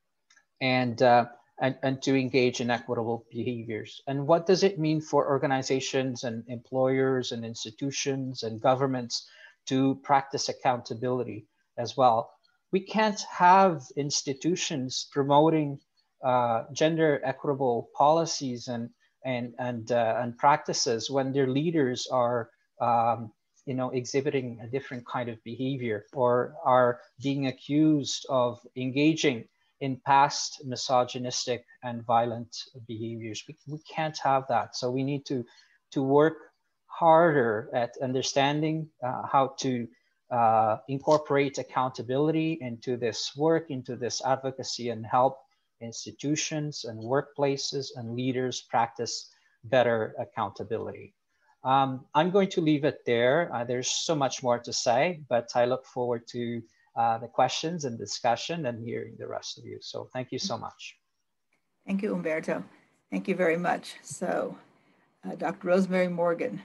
and uh, And, and to engage in equitable behaviors. And what does it mean for organizations and employers and institutions and governments to practice accountability as well? We can't have institutions promoting uh, gender equitable policies and, and, and, uh, and practices when their leaders are um, you know, exhibiting a different kind of behavior or are being accused of engaging in past misogynistic and violent behaviors. We, we can't have that. So we need to, to work harder at understanding uh, how to uh, incorporate accountability into this work, into this advocacy, and help institutions and workplaces and leaders practice better accountability. Um, I'm going to leave it there. Uh, there's so much more to say, but I look forward to Uh, the questions and discussion and hearing the rest of you. So thank you so much. Thank you, Humberto. Thank you very much. So uh, Doctor Rosemary Morgan.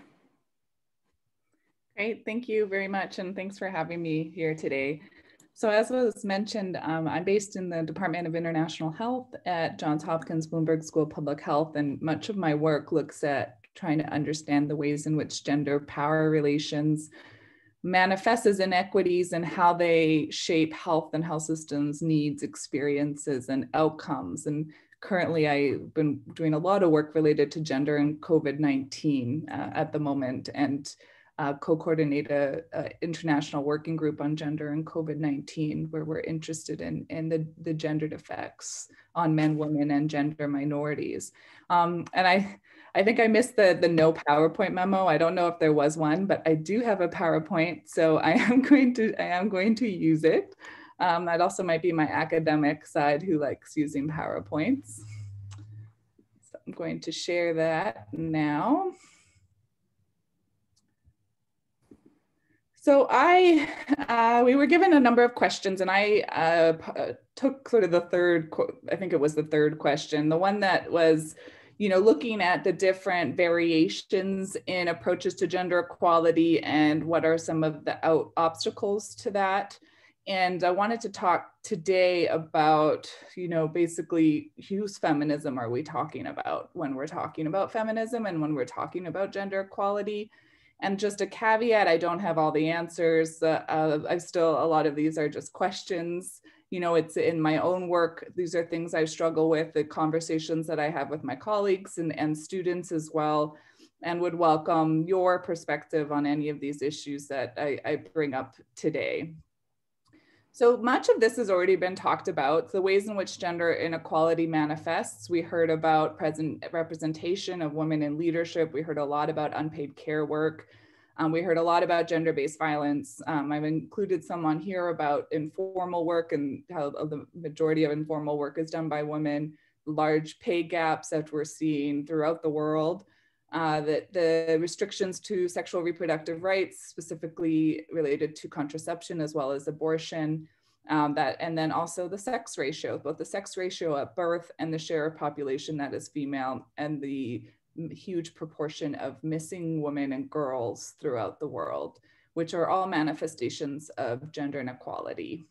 Great, thank you very much. And thanks for having me here today. So as was mentioned, um, I'm based in the Department of International Health at Johns Hopkins Bloomberg School of Public Health. And much of my work looks at trying to understand the ways in which gender power relations manifests as inequities and how they shape health and health systems needs, experiences, and outcomes. And currently I've been doing a lot of work related to gender and COVID nineteen uh, at the moment, and uh, co-coordinate a, a international working group on gender and COVID nineteen, where we're interested in, in the, the gendered effects on men, women, and gender minorities. Um, and I, I think I missed the, the no PowerPoint memo. I don't know if there was one, but I do have a PowerPoint, so I am going to, I am going to use it. Um, that also might be my academic side who likes using PowerPoints. So I'm going to share that now. So I, uh, we were given a number of questions, and I uh, took sort of the third, I think it was the third question, the one that was, you know, looking at the different variations in approaches to gender equality and what are some of the out obstacles to that. And I wanted to talk today about, you know, basically whose feminism are we talking about when we're talking about feminism and when we're talking about gender equality. And just a caveat, I don't have all the answers. Uh, uh, I still, a lot of these are just questions. You know, it's in my own work. These are things I struggle with, the conversations that I have with my colleagues and, and students as well, and would welcome your perspective on any of these issues that I, I bring up today. So much of this has already been talked about, the ways in which gender inequality manifests. We heard about present representation of women in leadership. We heard a lot about unpaid care work. Um, we heard a lot about gender-based violence. Um, I've included some on here about informal work and how the majority of informal work is done by women, large pay gaps that we're seeing throughout the world. Uh, that the restrictions to sexual reproductive rights, specifically related to contraception as well as abortion, um, that, and then also the sex ratio, both the sex ratio at birth and the share of population that is female, and the huge proportion of missing women and girls throughout the world, which are all manifestations of gender inequality.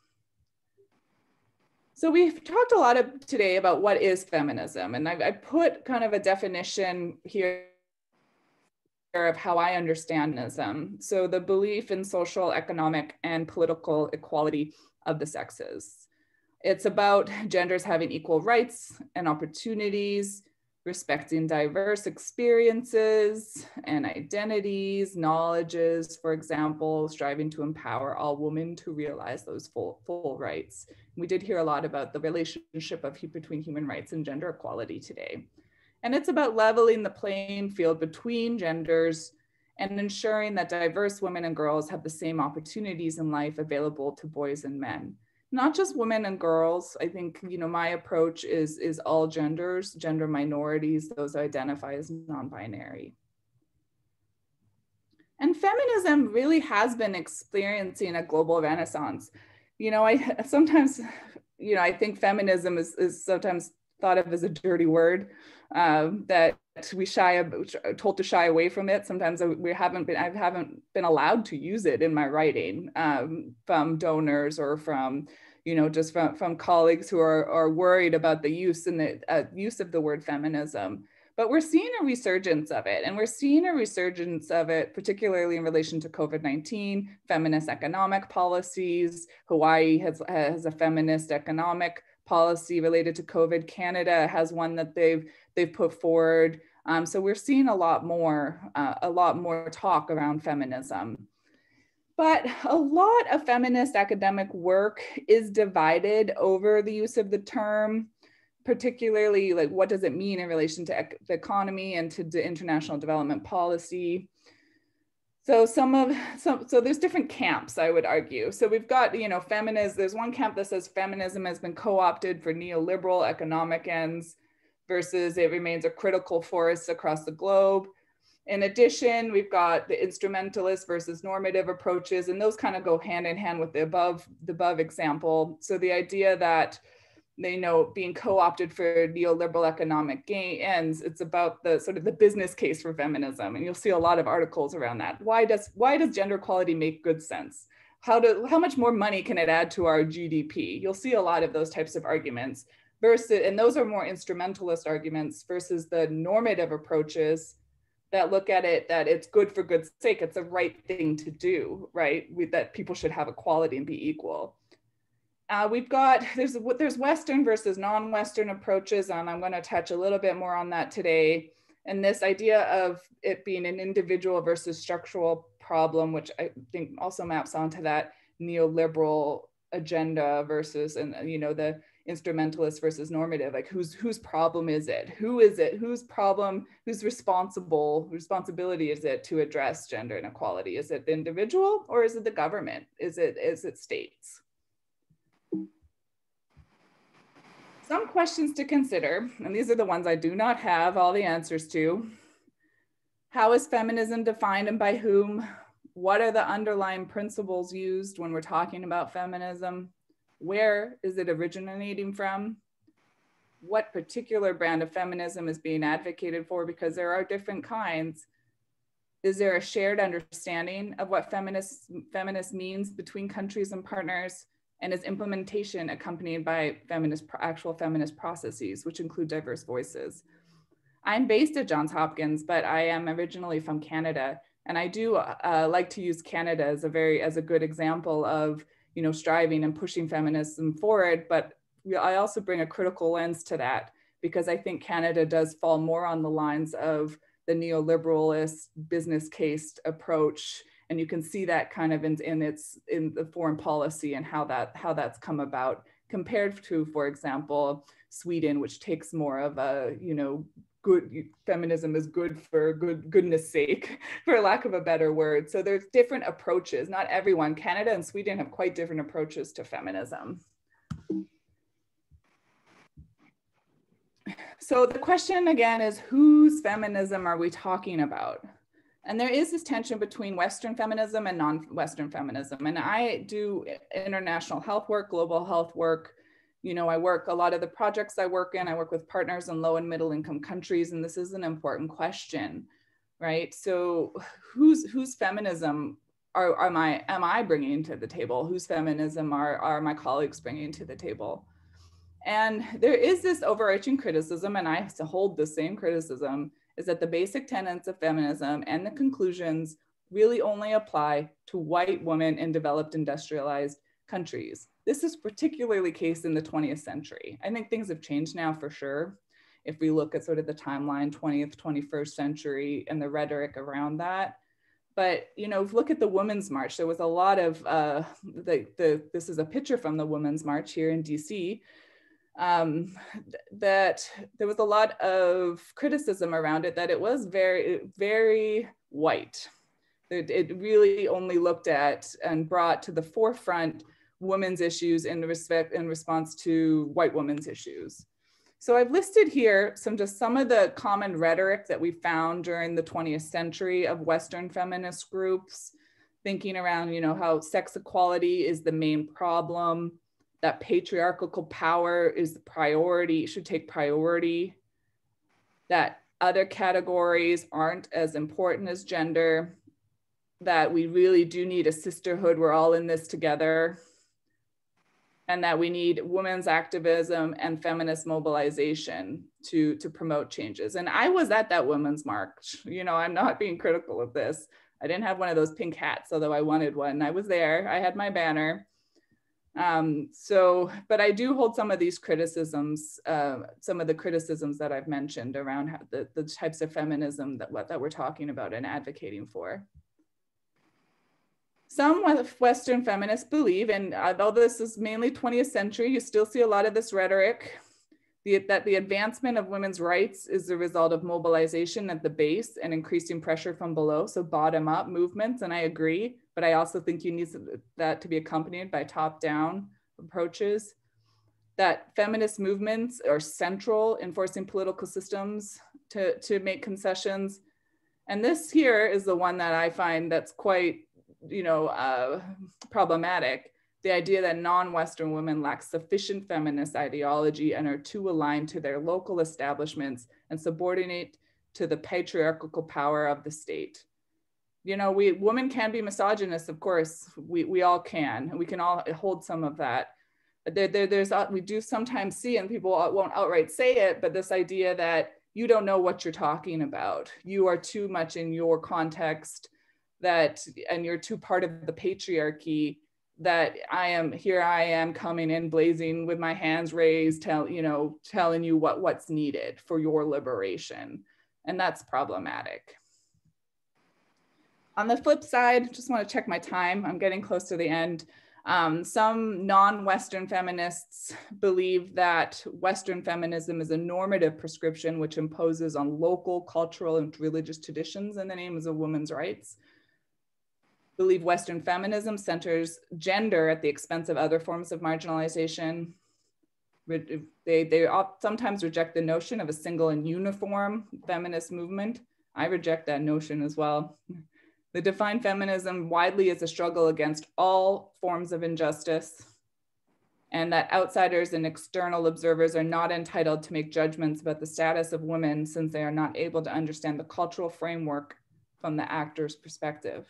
So we've talked a lot of today about what is feminism, and I've, I put kind of a definition here of how I understand feminism. So the belief in social, economic, and political equality of the sexes. It's about genders having equal rights and opportunities, respecting diverse experiences and identities, knowledges, for example, striving to empower all women to realize those full, full rights. We did hear a lot about the relationship of between human rights and gender equality today. And it's about leveling the playing field between genders and ensuring that diverse women and girls have the same opportunities in life available to boys and men. Not just women and girls. I think, you know, my approach is, is all genders, gender minorities, those who identify as non-binary. And feminism really has been experiencing a global renaissance. You know, I sometimes, you know, I think feminism is, is sometimes thought of as a dirty word, um, that we shy, told to shy away from it. Sometimes we haven't been, I haven't been allowed to use it in my writing, um, from donors or from, you know, just from, from colleagues who are, are worried about the use and the uh, use of the word feminism. But we're seeing a resurgence of it, and we're seeing a resurgence of it, particularly in relation to COVID nineteen, feminist economic policies. Hawaii has, has a feminist economic policy related to COVID. Canada has one that they've they've put forward. Um, so we're seeing a lot more, uh, a lot more talk around feminism. But a lot of feminist academic work is divided over the use of the term, particularly like what does it mean in relation to ec the economy and to the international development policy. So some of, some, so there's different camps, I would argue. So we've got, you know, feminist, there's one camp that says feminism has been co-opted for neoliberal economic ends versus it remains a critical force across the globe. In addition, we've got the instrumentalist versus normative approaches, and those kind of go hand in hand with the above, the above example. So the idea that, you know, being co-opted for neoliberal economic gain ends, it's about the sort of the business case for feminism. And you'll see a lot of articles around that. Why does, why does gender equality make good sense? How, do, how much more money can it add to our G D P? You'll see a lot of those types of arguments versus, and those are more instrumentalist arguments versus the normative approaches that look at it, that it's good for good's sake. It's the right thing to do, right? We, that people should have equality and be equal. Uh, we've got, there's, there's Western versus non-Western approaches, and I'm going to touch a little bit more on that today. And this idea of it being an individual versus structural problem, which I think also maps onto that neoliberal agenda versus, and you know, the instrumentalist versus normative, like whose whose problem is it? Who is it? Whose problem, whose responsible, responsibility is it to address gender inequality? Is it the individual or is it the government? Is it, is it states? Some questions to consider, and these are the ones I do not have all the answers to. How is feminism defined and by whom? What are the underlying principles used when we're talking about feminism? Where is it originating from? What particular brand of feminism is being advocated for? Because there are different kinds. Is there a shared understanding of what feminist, feminist means between countries and partners? And is implementation accompanied by feminist, actual feminist processes, which include diverse voices? I'm based at Johns Hopkins, but I am originally from Canada. And I do uh, like to use Canada as a very, as a good example of, you know, striving and pushing feminism forward. But I also bring a critical lens to that, because I think Canada does fall more on the lines of the neoliberalist business case approach. And you can see that kind of in, in its, in the foreign policy and how that, how that's come about, compared to, for example, Sweden, which takes more of a, you know, good, feminism is good for good goodness sake, for lack of a better word. So there's different approaches. Not everyone, Canada and Sweden have quite different approaches to feminism. So the question again is, whose feminism are we talking about? And there is this tension between Western feminism and non-Western feminism. And I do international health work, global health work. You know, I work, a lot of the projects I work in, I work with partners in low and middle income countries, and this is an important question, right? So whose, whose feminism are, are my, am I bringing to the table? Whose feminism are, are my colleagues bringing to the table? And there is this overarching criticism, and I hold the same criticism, is that the basic tenets of feminism and the conclusions really only apply to white women in developed industrialized countries. This is particularly the case in the twentieth century. I think things have changed now for sure. If we look at sort of the timeline, twentieth, twenty-first century, and the rhetoric around that. But, you know, look at the Women's March. There was a lot of, uh, the, the, this is a picture from the Women's March here in D C, um, that there was a lot of criticism around it, that it was very, very white. It, it really only looked at and brought to the forefront women's issues in respect in response to white women's issues. So I've listed here some just some of the common rhetoric that we found during the twentieth century of Western feminist groups, thinking around, you know, how sex equality is the main problem, that patriarchal power is the priority, should take priority, that other categories aren't as important as gender, that we really do need a sisterhood, we're all in this together, and that we need women's activism and feminist mobilization to, to promote changes. And I was at that Women's March. You know, I'm not being critical of this. I didn't have one of those pink hats, although I wanted one. I was there, I had my banner. Um, so, but I do hold some of these criticisms, uh, some of the criticisms that I've mentioned around how the, the types of feminism that, what, that we're talking about and advocating for. Some Western feminists believe, and although this is mainly twentieth century, you still see a lot of this rhetoric, the, that the advancement of women's rights is the result of mobilization at the base and increasing pressure from below, so bottom-up movements, and I agree, but I also think you need that to be accompanied by top-down approaches, that feminist movements are central in forcing political systems to, to make concessions. And this here is the one that I find that's quite, you know, uh, problematic. The idea that non-Western women lack sufficient feminist ideology and are too aligned to their local establishments and subordinate to the patriarchal power of the state. You know, we women can be misogynist, of course, we, we all can. We can all hold some of that. There, there, there's, we do sometimes see, and people won't outright say it, but this idea that you don't know what you're talking about. You are too much in your context, that, and you're too part of the patriarchy, that I am, here I am coming in blazing with my hands raised, tell, you know, telling you what, what's needed for your liberation. And that's problematic. On the flip side, just want to check my time, I'm getting close to the end. Um, some non-Western feminists believe that Western feminism is a normative prescription which imposes on local, cultural, and religious traditions in the name of women's rights. Believe Western feminism centers gender at the expense of other forms of marginalization. They, they sometimes reject the notion of a single and uniform feminist movement. I reject that notion as well. They define feminism widely as a struggle against all forms of injustice, and that outsiders and external observers are not entitled to make judgments about the status of women since they are not able to understand the cultural framework from the actor's perspective.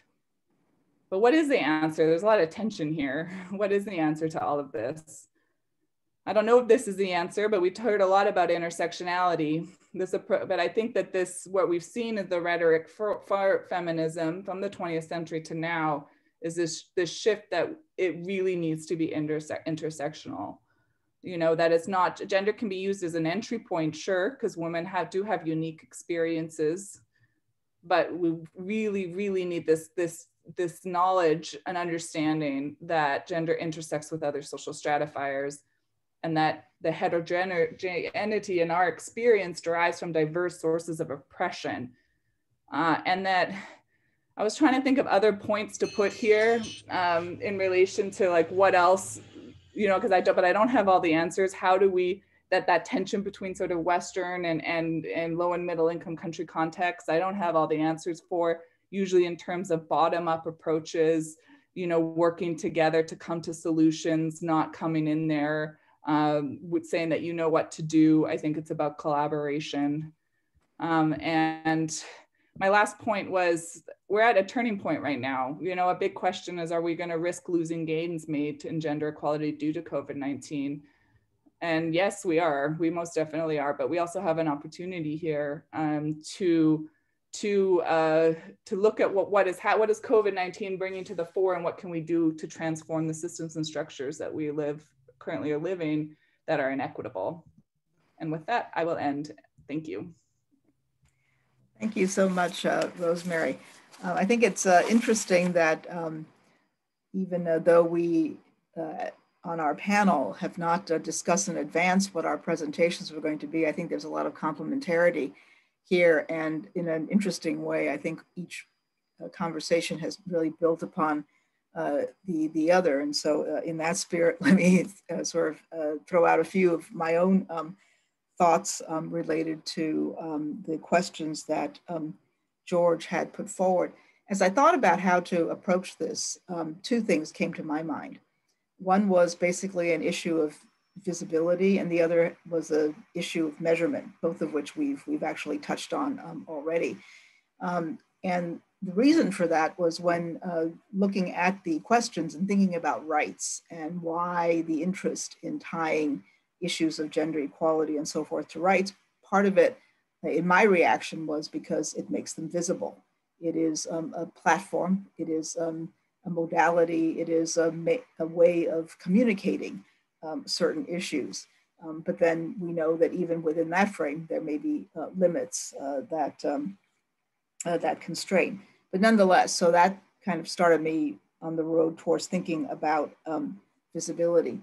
But what is the answer? There's a lot of tension here. What is the answer to all of this? I don't know if this is the answer, but we heard a lot about intersectionality. This, but I think that this, what we've seen is the rhetoric for, for feminism from the twentieth century to now is this, this shift that it really needs to be interse intersectional. You know, that it's not, gender can be used as an entry point, sure, because women have, do have unique experiences, but we really, really need this, this, this knowledge and understanding that gender intersects with other social stratifiers, and that the heterogeneity in our experience derives from diverse sources of oppression. Uh, and that I was trying to think of other points to put here um, in relation to like what else, you know, because I don't, but I don't have all the answers. How do we, that that tension between sort of Western and, and, and low and middle income country contexts, I don't have all the answers for, usually in terms of bottom up approaches, you know, working together to come to solutions, not coming in there um, with saying that you know what to do. I think it's about collaboration. Um, and my last point was, we're at a turning point right now. You know, a big question is, are we going to risk losing gains made in gender equality due to COVID nineteen? And yes, we are. We most definitely are. But we also have an opportunity here um, to to uh, to look at what what is how, what is COVID nineteen bringing to the fore, and what can we do to transform the systems and structures that we live currently are living that are inequitable. And with that, I will end. Thank you. Thank you so much, uh, Rosemary. Uh, I think it's uh, interesting that um, even uh, though we uh, on our panel have not uh, discussed in advance what our presentations were going to be, I think there's a lot of complementarity here, and in an interesting way, I think each uh, conversation has really built upon uh, the, the other. And so uh, in that spirit, let me uh, sort of uh, throw out a few of my own um, thoughts um, related to um, the questions that um, George had put forward. As I thought about how to approach this, um, two things came to my mind. One was basically an issue of visibility, and the other was an issue of measurement, both of which we've, we've actually touched on um, already. Um, and the reason for that was when uh, looking at the questions and thinking about rights and why the interest in tying issues of gender equality and so forth to rights, part of it, in my reaction, was because it makes them visible. It is um, a platform, it is um, a modality, it is a, a way of communicating um, certain issues. Um, but then we know that even within that frame, there may be uh, limits uh, that, um, uh, that constrain. But nonetheless, so that kind of started me on the road towards thinking about um, visibility.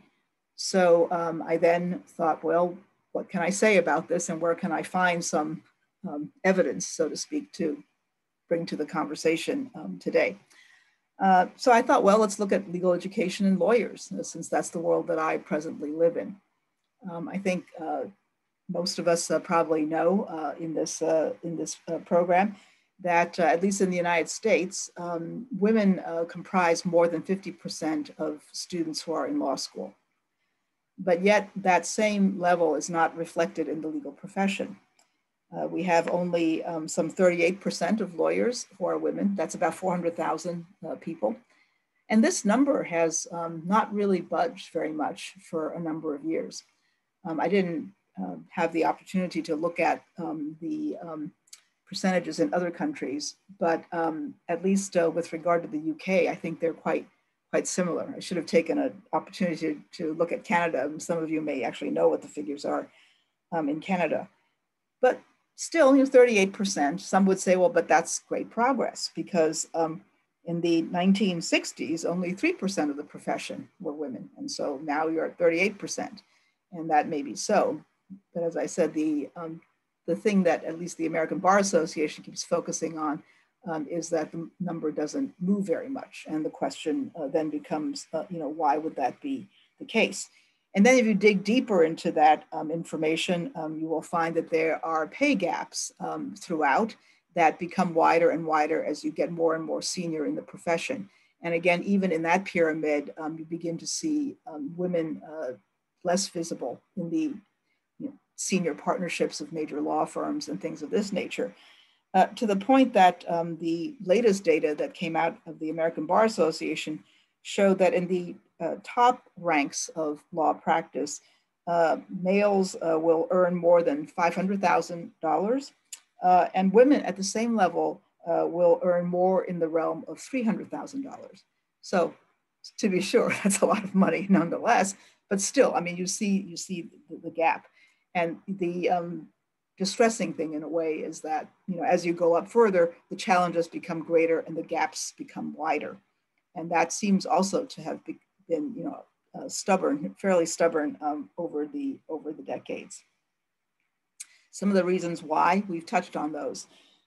So um, I then thought, well, what can I say about this, and where can I find some um, evidence, so to speak, to bring to the conversation um, today? Uh, so I thought, well, let's look at legal education and lawyers, since that's the world that I presently live in. Um, I think uh, most of us uh, probably know uh, in this, uh, in this uh, program that, uh, at least in the United States, um, women uh, comprise more than fifty percent of students who are in law school. But yet that same level is not reflected in the legal profession. Uh, we have only um, some thirty-eight percent of lawyers who are women. That's about four hundred thousand uh, people. And this number has um, not really budged very much for a number of years. Um, I didn't uh, have the opportunity to look at um, the um, percentages in other countries, but um, at least uh, with regard to the U K, I think they're quite quite similar. I should have taken an opportunity to, to look at Canada. Some of you may actually know what the figures are um, in Canada. But still, you know, thirty-eight percent, some would say, well, but that's great progress, because um, in the nineteen sixties, only three percent of the profession were women. And so now you're at thirty-eight percent, and that may be so. But as I said, the, um, the thing that at least the American Bar Association keeps focusing on Um, is that the number doesn't move very much. And the question uh, then becomes, uh, you know, why would that be the case? And then if you dig deeper into that um, information, um, you will find that there are pay gaps um, throughout that become wider and wider as you get more and more senior in the profession. And again, even in that pyramid, um, you begin to see um, women uh, less visible in the you know, senior partnerships of major law firms and things of this nature. Uh, to the point that um, the latest data that came out of the American Bar Association showed that in the uh, top ranks of law practice, uh, males uh, will earn more than five hundred thousand dollars, uh, and women at the same level uh, will earn more in the realm of three hundred thousand dollars. So to be sure, that's a lot of money nonetheless, but still, I mean, you see, you see the, the gap. And the um, distressing thing in a way is that, you know, as you go up further, the challenges become greater and the gaps become wider. And that seems also to have been, you know, uh, stubborn, fairly stubborn um, over the over the decades. Some of the reasons why, we've touched on those.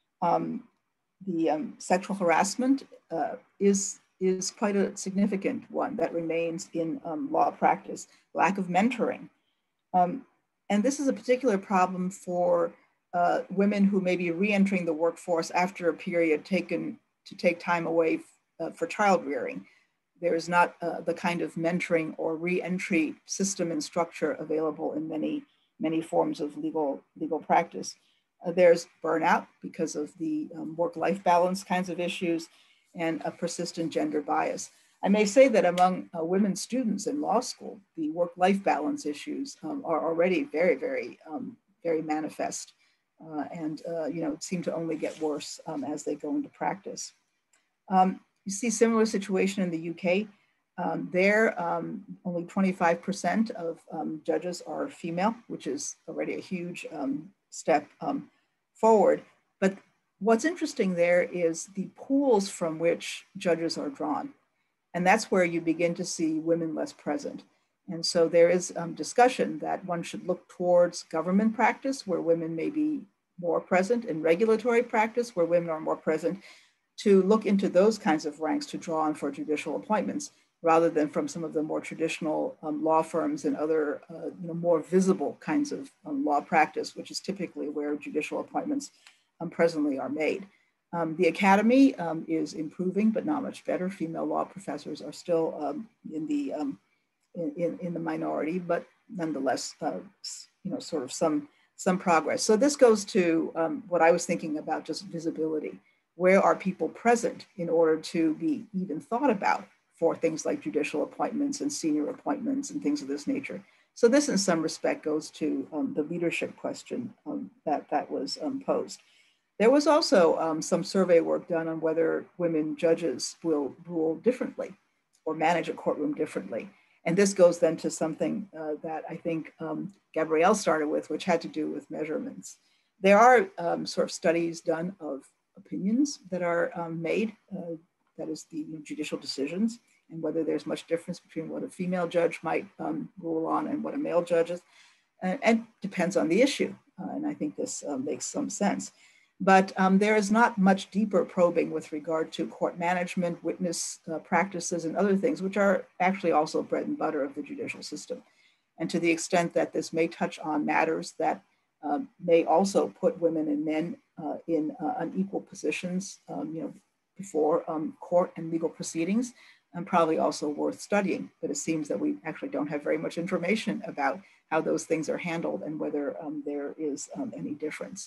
Um, the um, sexual harassment uh, is, is quite a significant one that remains in um, law practice. Lack of mentoring. Um, and this is a particular problem for uh, women who may be re-entering the workforce after a period taken to take time away uh, for child rearing. There is not uh, the kind of mentoring or re-entry system and structure available in many, many forms of legal, legal practice. Uh, there's burnout because of the um, work-life balance kinds of issues and a persistent gender bias. I may say that among uh, women students in law school, the work-life balance issues um, are already very, very, um, very manifest uh, and uh, you know, seem to only get worse um, as they go into practice. Um, you see similar situation in the U K. Um, there, um, only twenty-five percent of um, judges are female, which is already a huge um, step um, forward. But what's interesting there is the pools from which judges are drawn. And that's where you begin to see women less present. And so there is um, discussion that one should look towards government practice where women may be more present, and regulatory practice where women are more present, to look into those kinds of ranks to draw on for judicial appointments, rather than from some of the more traditional um, law firms and other uh, you know, more visible kinds of um, law practice, which is typically where judicial appointments um, presently are made. Um, the academy um, is improving, but not much better. Female law professors are still um, in the um, in, in the minority, but nonetheless, uh, you know, sort of some some progress. So this goes to um, what I was thinking about, just visibility. Where are people present in order to be even thought about for things like judicial appointments and senior appointments and things of this nature? So this, in some respect, goes to um, the leadership question um, that that was um, posed. There was also um, some survey work done on whether women judges will rule differently or manage a courtroom differently. And this goes then to something uh, that I think um, Gabrielle started with, which had to do with measurements. There are um, sort of studies done of opinions that are um, made, uh, that is the you know, judicial decisions, and whether there's much difference between what a female judge might um, rule on and what a male judge is, and, and depends on the issue. Uh, and I think this uh, makes some sense. But um, there is not much deeper probing with regard to court management, witness uh, practices, and other things, which are actually also bread and butter of the judicial system. And to the extent that this may touch on matters that uh, may also put women and men uh, in uh, unequal positions, um, you know, before um, court and legal proceedings, and probably also worth studying. But it seems that we actually don't have very much information about how those things are handled and whether um, there is um, any difference.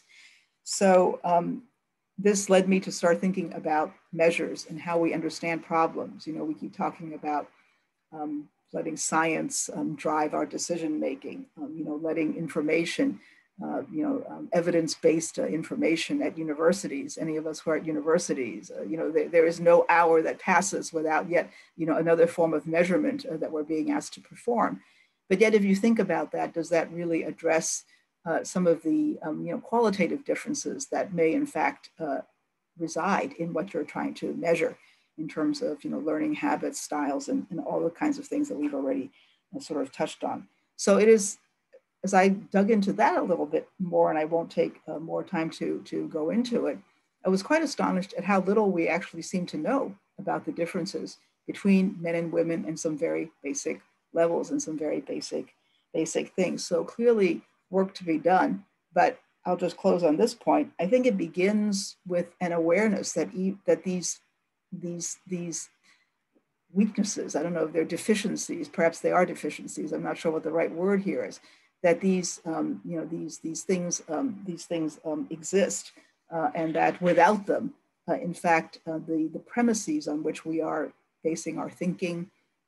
So um, this led me to start thinking about measures and how we understand problems. You know, we keep talking about um, letting science um, drive our decision-making, um, you know, letting information, uh, you know, um, evidence-based uh, information at universities. Any of us who are at universities, uh, you know, there, there is no hour that passes without yet, you know, another form of measurement uh, that we're being asked to perform. But yet, if you think about that, does that really address Uh, some of the um, you know, qualitative differences that may in fact uh, reside in what you're trying to measure in terms of you know, learning habits, styles, and, and all the kinds of things that we've already uh, sort of touched on. So it is, as I dug into that a little bit more, and I won't take uh, more time to, to go into it, I was quite astonished at how little we actually seem to know about the differences between men and women in some very basic levels and some very basic, basic things. So clearly, work to be done, but I'll just close on this point. I think it begins with an awareness that e that these these these weaknesses, I don't know if they're deficiencies, perhaps they are deficiencies, I'm not sure what the right word here is, that these um, you know these these things um, these things um, exist, uh, and that without them, uh, in fact, uh, the the premises on which we are basing our thinking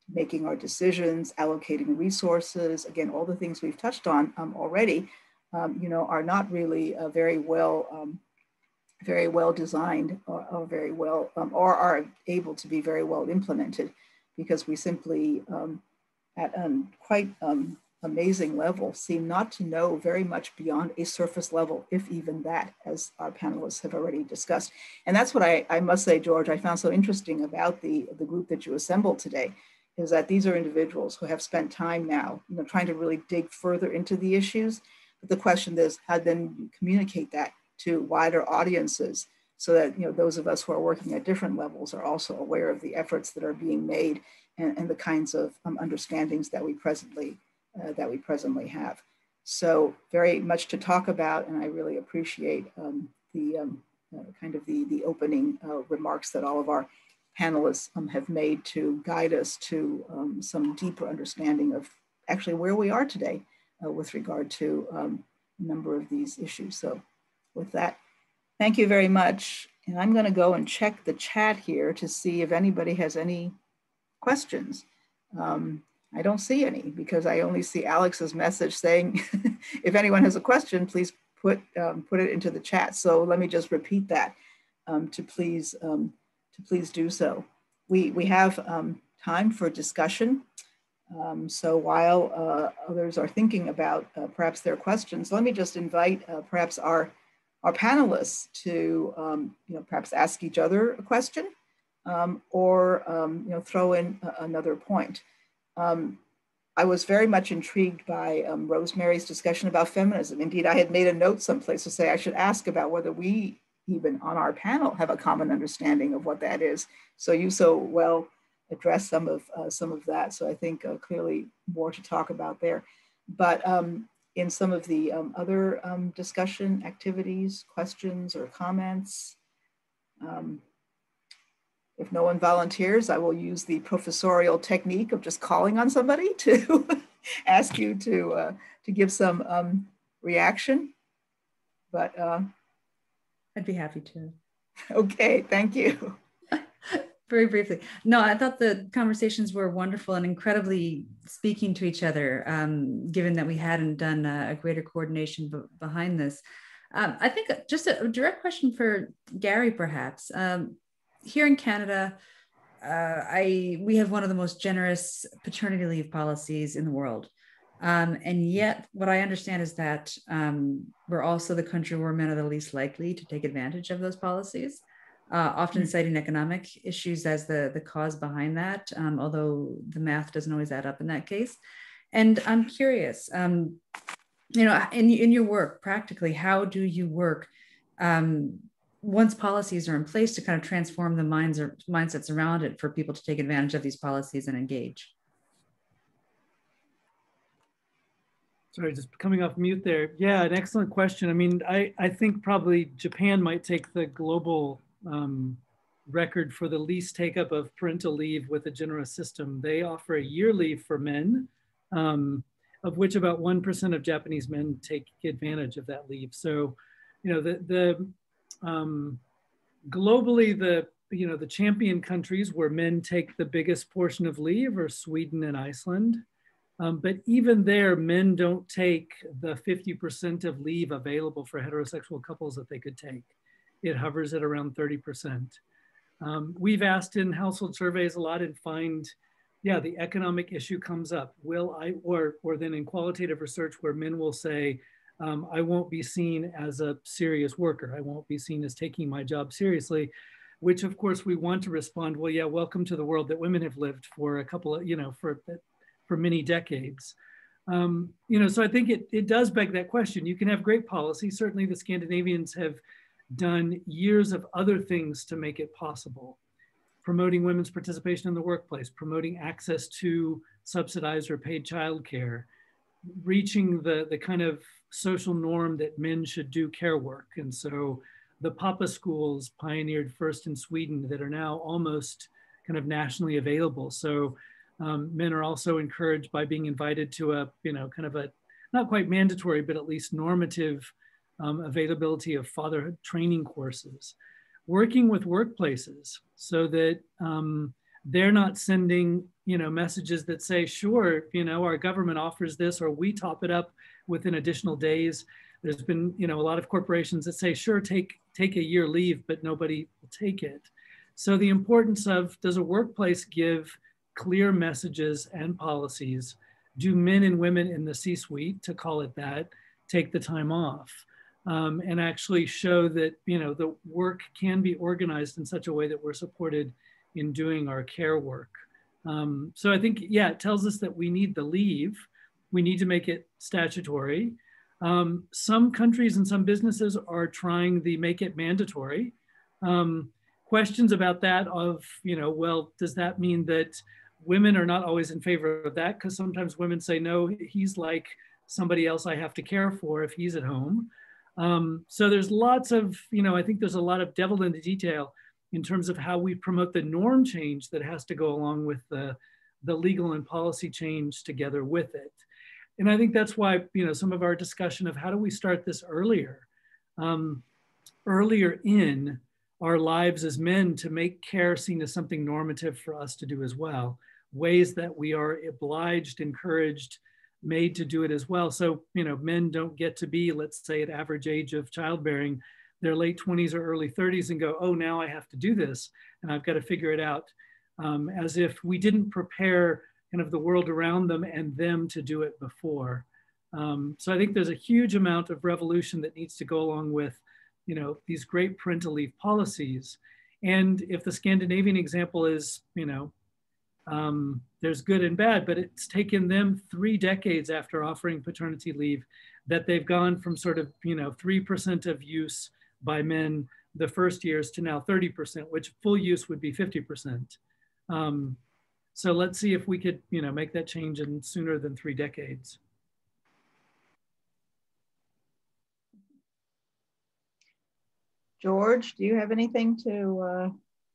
making our decisions, allocating resources, again, all the things we've touched on um, already, um, you know, are not really uh, very well, um, very well designed or, or very well, um, or are able to be very well implemented, because we simply, um, at a quite um, amazing level, seem not to know very much beyond a surface level, if even that, as our panelists have already discussed. And that's what I, I must say, George, I found so interesting about the, the group that you assembled today, is that these are individuals who have spent time now, you know, trying to really dig further into the issues. But the question is, how then you communicate that to wider audiences, so that, you know, those of us who are working at different levels are also aware of the efforts that are being made, and, and the kinds of um, understandings that we presently uh, that we presently have. So very much to talk about, and I really appreciate um, the um, uh, kind of the the opening uh, remarks that all of our panelists um, have made to guide us to um, some deeper understanding of actually where we are today uh, with regard to um, a number of these issues. So with that, thank you very much. And I'm going to go and check the chat here to see if anybody has any questions. Um, I don't see any, because I only see Alex's message saying, if anyone has a question, please put, um, put it into the chat. So let me just repeat that um, to please um, to please do so. We, we have um, time for discussion. Um, so while uh, others are thinking about uh, perhaps their questions, let me just invite uh, perhaps our, our panelists to um, you know, perhaps ask each other a question, um, or um, you know, throw in a, another point. Um, I was very much intrigued by um, Rosemary's discussion about feminism. Indeed, I had made a note someplace to say I should ask about whether we even on our panel have a common understanding of what that is. So you so well addressed some of uh, some of that. So I think uh, clearly more to talk about there. But um, in some of the um, other um, discussion activities, questions or comments, um, if no one volunteers, I will use the professorial technique of just calling on somebody to ask you to uh, to give some um, reaction. But uh, I'd be happy to. Okay, thank you. Very briefly. No, I thought the conversations were wonderful and incredibly speaking to each other, um, given that we hadn't done a, a greater coordination b behind this. Um, I think just a, a direct question for Gary, perhaps. Um, here in Canada, uh, I we have one of the most generous paternity leave policies in the world. Um, and yet what I understand is that um, we're also the country where men are the least likely to take advantage of those policies, uh, often mm-hmm. citing economic issues as the, the cause behind that, um, although the math doesn't always add up in that case. And I'm curious, um, you know, in, in your work, practically, how do you work um, once policies are in place to kind of transform the minds or mindsets around it for people to take advantage of these policies and engage? Sorry, just coming off mute there. Yeah, an excellent question. I mean, I, I think probably Japan might take the global um, record for the least take up of parental leave with a generous system. They offer a year leave for men, um, of which about one percent of Japanese men take advantage of that leave. So, you know, the, the um, globally, the, you know, the champion countries where men take the biggest portion of leave are Sweden and Iceland. Um, but even there, men don't take the fifty percent of leave available for heterosexual couples that they could take. It hovers at around thirty percent. Um, we've asked in household surveys a lot and find, yeah, the economic issue comes up. Will I, or, or then in qualitative research where men will say, um, I won't be seen as a serious worker. I won't be seen as taking my job seriously, which of course we want to respond, well, yeah, welcome to the world that women have lived for a couple of, you know, for for many decades. Um, you know, so I think it, it does beg that question. You can have great policy. Certainly the Scandinavians have done years of other things to make it possible. Promoting women's participation in the workplace, promoting access to subsidized or paid childcare, reaching the, the kind of social norm that men should do care work. And so the Papa schools pioneered first in Sweden that are now almost kind of nationally available. So Um, men are also encouraged by being invited to a, you know, kind of a, not quite mandatory, but at least normative um, availability of fatherhood training courses. Working with workplaces so that um, they're not sending you know, messages that say, sure, you know, our government offers this, or we top it up within additional days. There's been, you know, a lot of corporations that say, sure, take, take a year leave, but nobody will take it. So the importance of, does a workplace give clear messages and policies? Do men and women in the C-suite, to call it that, take the time off? Um, and actually show that, you know, the work can be organized in such a way that we're supported in doing our care work. Um, so I think, yeah, it tells us that we need the leave. We need to make it statutory. Um, some countries and some businesses are trying the make it mandatory. Um, questions about that of, you know, well, does that mean that women are not always in favor of that? Because sometimes women say, no, he's like somebody else I have to care for if he's at home. Um, so there's lots of, you know, I think there's a lot of devil in the detail in terms of how we promote the norm change that has to go along with the, the legal and policy change together with it. And I think that's why, you know, some of our discussion of how do we start this earlier, um, earlier in our lives as men, to make care seen as something normative for us to do as well, ways that we are obliged, encouraged, made to do it as well. So, you know, men don't get to be, let's say, at average age of childbearing, their late twenties or early thirties and go, oh, now I have to do this and I've got to figure it out, um, as if we didn't prepare kind of the world around them and them to do it before. Um, so I think there's a huge amount of revolution that needs to go along with, you know, these great parental leave policies. And if the Scandinavian example is, you know, um, there's good and bad, but it's taken them three decades after offering paternity leave that they've gone from sort of, you know, three percent of use by men the first years to now thirty percent, which full use would be fifty percent. Um, so let's see if we could, you know, make that change in sooner than three decades. George, do you have anything to? Uh...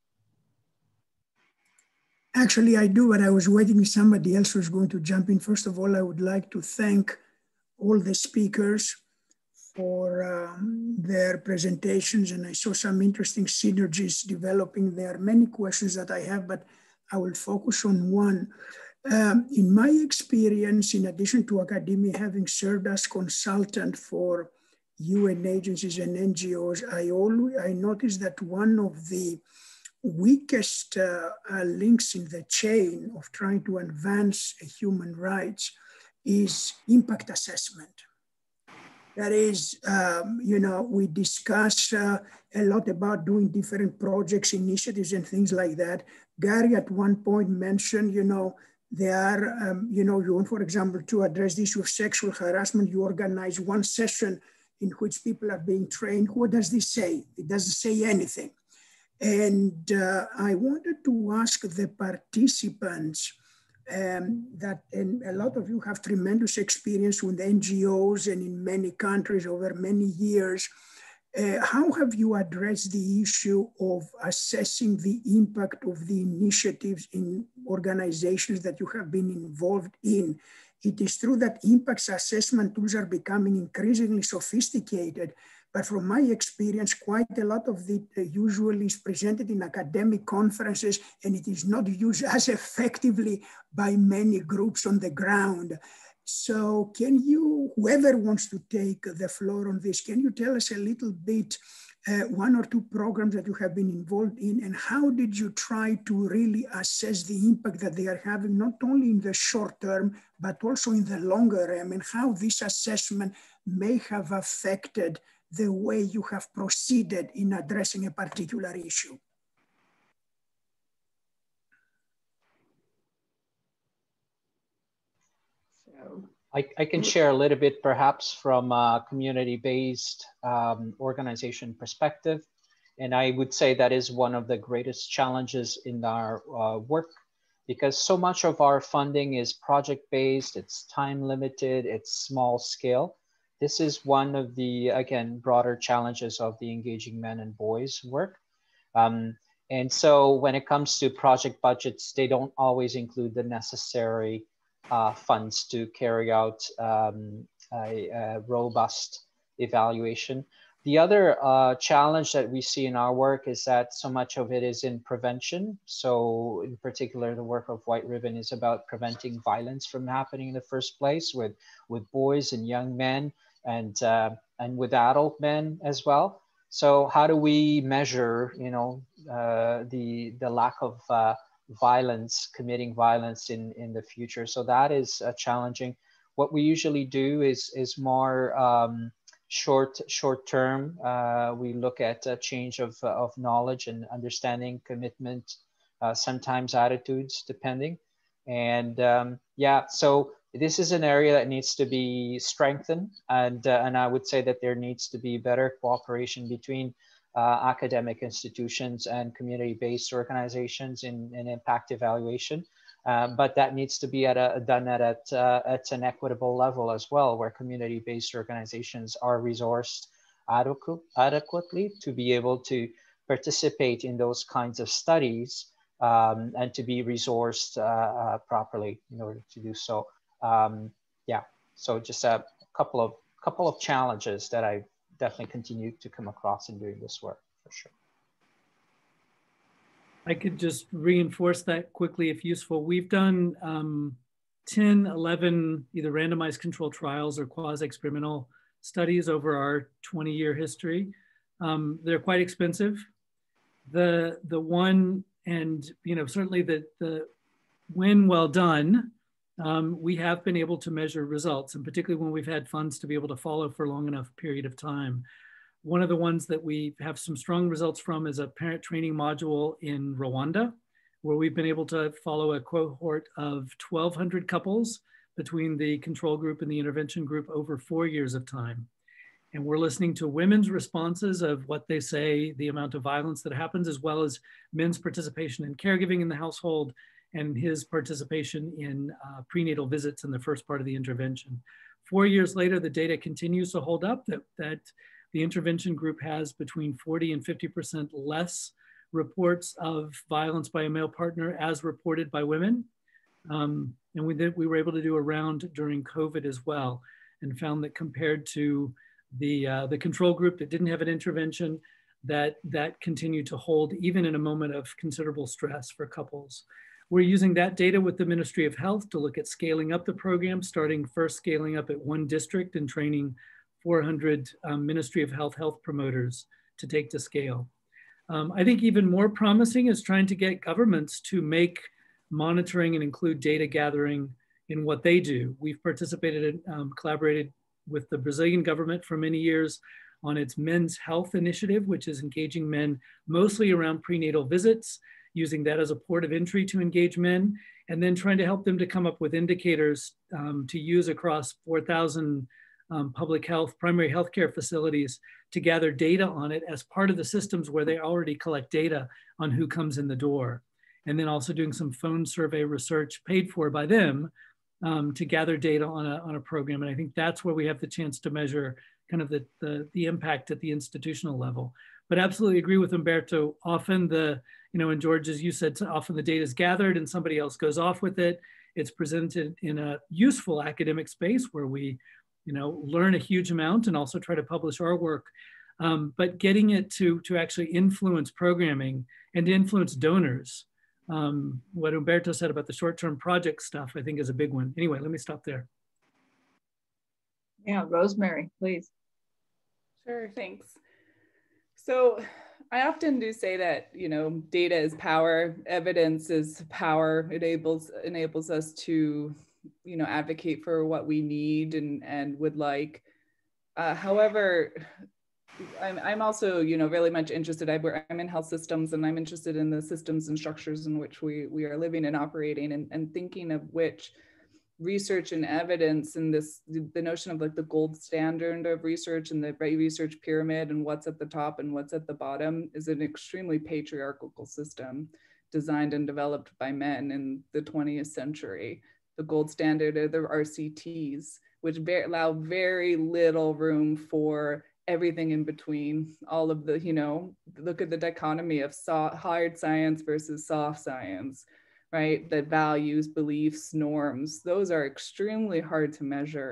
Actually, I do, but I was waiting if somebody else was going to jump in. First of all, I would like to thank all the speakers for um, their presentations, and I saw some interesting synergies developing. There are many questions that I have, but I will focus on one. Um, in my experience, in addition to academia, having served as consultant for U N agencies and N G Os, I always I noticed that one of the weakest uh, uh, links in the chain of trying to advance human rights is impact assessment. That is, um, you know, we discuss uh, a lot about doing different projects, initiatives, and things like that. Gary at one point mentioned, you know, there are, um, you know, you want, for example, to address the issue of sexual harassment, you organize one session in which people are being trained. What does this say? It doesn't say anything. And uh, I wanted to ask the participants um, that, and a lot of you have tremendous experience with N G Os and in many countries over many years. Uh, how have you addressed the issue of assessing the impact of the initiatives in organizations that you have been involved in? It is true that impact assessment tools are becoming increasingly sophisticated, but from my experience, quite a lot of it uh, usually is presented in academic conferences, and it is not used as effectively by many groups on the ground. So can you, whoever wants to take the floor on this, can you tell us a little bit, uh, one or two programs that you have been involved in, and how did you try to really assess the impact that they are having, not only in the short term, but also in the longer term, and how this assessment may have affected the way you have proceeded in addressing a particular issue? So, I, I can share a little bit perhaps from a community-based um, organization perspective. And I would say that is one of the greatest challenges in our uh, work, because so much of our funding is project-based, it's time-limited, it's small scale. This is one of the, again, broader challenges of the Engaging Men and Boys work. Um, and so when it comes to project budgets, they don't always include the necessary uh, funds to carry out um, a, a robust evaluation. The other uh, challenge that we see in our work is that so much of it is in prevention. So in particular, the work of White Ribbon is about preventing violence from happening in the first place with, with boys and young men and, uh, and with adult men as well. So how do we measure, you know, uh, the, the lack of uh, violence, committing violence in, in the future? So that is uh, challenging. What we usually do is, is more, um, short short term. Uh, we look at a change of, uh, of knowledge and understanding, commitment, uh, sometimes attitudes, depending. And um, yeah, so this is an area that needs to be strengthened. And, uh, and I would say that there needs to be better cooperation between uh, academic institutions and community-based organizations in, in impact evaluation. Um, but that needs to be at a, done at, at, uh, at an equitable level as well, where community-based organizations are resourced adequate, adequately to be able to participate in those kinds of studies um, and to be resourced uh, uh, properly in order to do so. Um, yeah, so just a couple of, couple of challenges that I definitely continue to come across in doing this work, for sure. I could just reinforce that quickly if useful. We've done um, ten, eleven either randomized controlled trials or quasi-experimental studies over our twenty year history. Um, they're quite expensive. The, the one, and you know, certainly the, the when well done, um, we have been able to measure results, and particularly when we've had funds to be able to follow for a long enough period of time. One of the ones that we have some strong results from is a parent training module in Rwanda, where we've been able to follow a cohort of twelve hundred couples between the control group and the intervention group over four years of time. And we're listening to women's responses of what they say, the amount of violence that happens, as well as men's participation in caregiving in the household and his participation in uh, prenatal visits in the first part of the intervention. Four years later, the data continues to hold up that, that the intervention group has between forty and fifty percent less reports of violence by a male partner as reported by women. Um, and we, did, we were able to do a round during COVID as well, and found that compared to the, uh, the control group that didn't have an intervention, that, that continued to hold even in a moment of considerable stress for couples. We're using that data with the Ministry of Health to look at scaling up the program, starting first scaling up at one district and training four hundred um, Ministry of Health health promoters to take to scale. Um, I think even more promising is trying to get governments to make monitoring and include data gathering in what they do. We've participated and um, collaborated with the Brazilian government for many years on its men's health initiative, which is engaging men mostly around prenatal visits, using that as a port of entry to engage men, and then trying to help them to come up with indicators um, to use across four thousand Um, public health, primary healthcare facilities to gather data on it as part of the systems where they already collect data on who comes in the door. And then also doing some phone survey research paid for by them um, to gather data on a, on a program. And I think that's where we have the chance to measure kind of the, the, the impact at the institutional level. But absolutely agree with Humberto. Often the, you know, and George, as you said, often the data is gathered and somebody else goes off with it. It's presented in a useful academic space where we you know, learn a huge amount and also try to publish our work. Um, but getting it to, to actually influence programming and to influence donors. Um, what Humberto said about the short-term project stuff, I think is a big one. Anyway, let me stop there. Yeah, Rosemary, please. Sure, thanks. So I often do say that, you know, data is power, evidence is power. It enables, enables us to you know, advocate for what we need and, and would like. Uh, however, I'm, I'm also, you know, really much interested, I, I'm in health systems and I'm interested in the systems and structures in which we, we are living and operating and, and thinking of which research and evidence and this, the notion of like the gold standard of research and the research pyramid and what's at the top and what's at the bottom is an extremely patriarchal system designed and developed by men in the twentieth century. The gold standard are the R C Ts, which very, allow very little room for everything in between. All of the, you know, look at the dichotomy of soft, hard science versus soft science, right? That values, beliefs, norms, those are extremely hard to measure.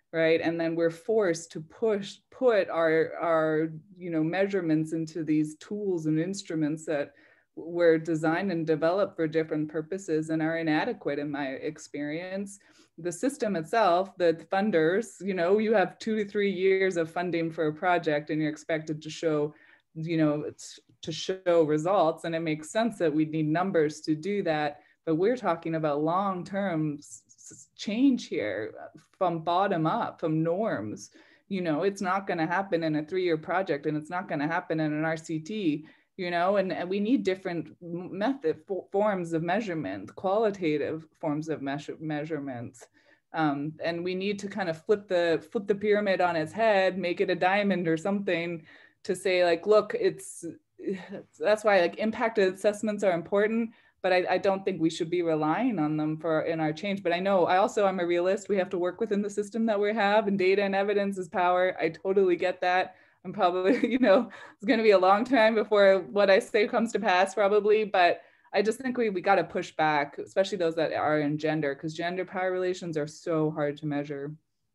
right? And then we're forced to push, put our, our you know, measurements into these tools and instruments that were designed and developed for different purposes and are inadequate in my experience. The system itself, the funders, you know, you have two to three years of funding for a project and you're expected to show, you know, it's to show results. And it makes sense that we need numbers to do that. But we're talking about long-term change here from bottom up, from norms. You know, it's not going to happen in a three-year project, and it's not going to happen in an R C T, you know, and, and we need different method forms of measurement, qualitative forms of measure, measurements. Um, and we need to kind of flip the, flip the pyramid on its head, make it a diamond or something to say like, look, it's, that's why like impact assessments are important, but I, I don't think we should be relying on them for in our change. But I know I also, I'm a realist. We have to work within the system that we have, and data and evidence is power. I totally get that. I'm probably, you know, it's going to be a long time before what I say comes to pass probably, but I just think we, we got to push back, especially those that are in gender, because gender power relations are so hard to measure.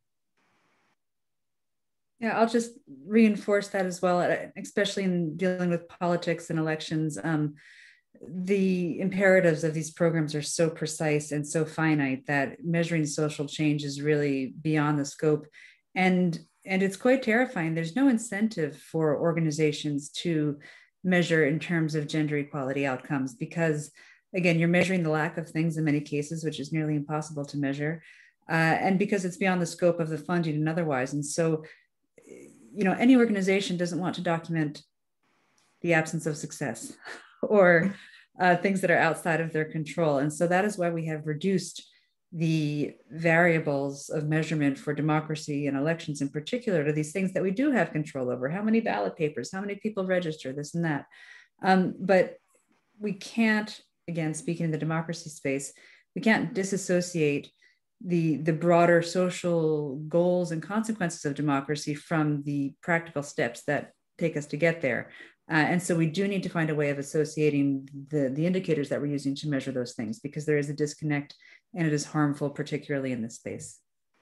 Yeah, I'll just reinforce that as well, especially in dealing with politics and elections. Um, the imperatives of these programs are so precise and so finite that measuring social change is really beyond the scope. And, and it's quite terrifying. There's no incentive for organizations to measure in terms of gender equality outcomes because, again, you're measuring the lack of things in many cases, which is nearly impossible to measure, uh, and because it's beyond the scope of the funding and otherwise. And so, you know, any organization doesn't want to document the absence of success or uh, things that are outside of their control. And so that is why we have reduced the variables of measurement for democracy and elections in particular to these things that we do have control over. How many ballot papers, how many people register, this and that. Um, but we can't, again, speaking in the democracy space, we can't disassociate the, the broader social goals and consequences of democracy from the practical steps that take us to get there. Uh, and so we do need to find a way of associating the, the indicators that we're using to measure those things, because there is a disconnect and it is harmful, particularly in this space.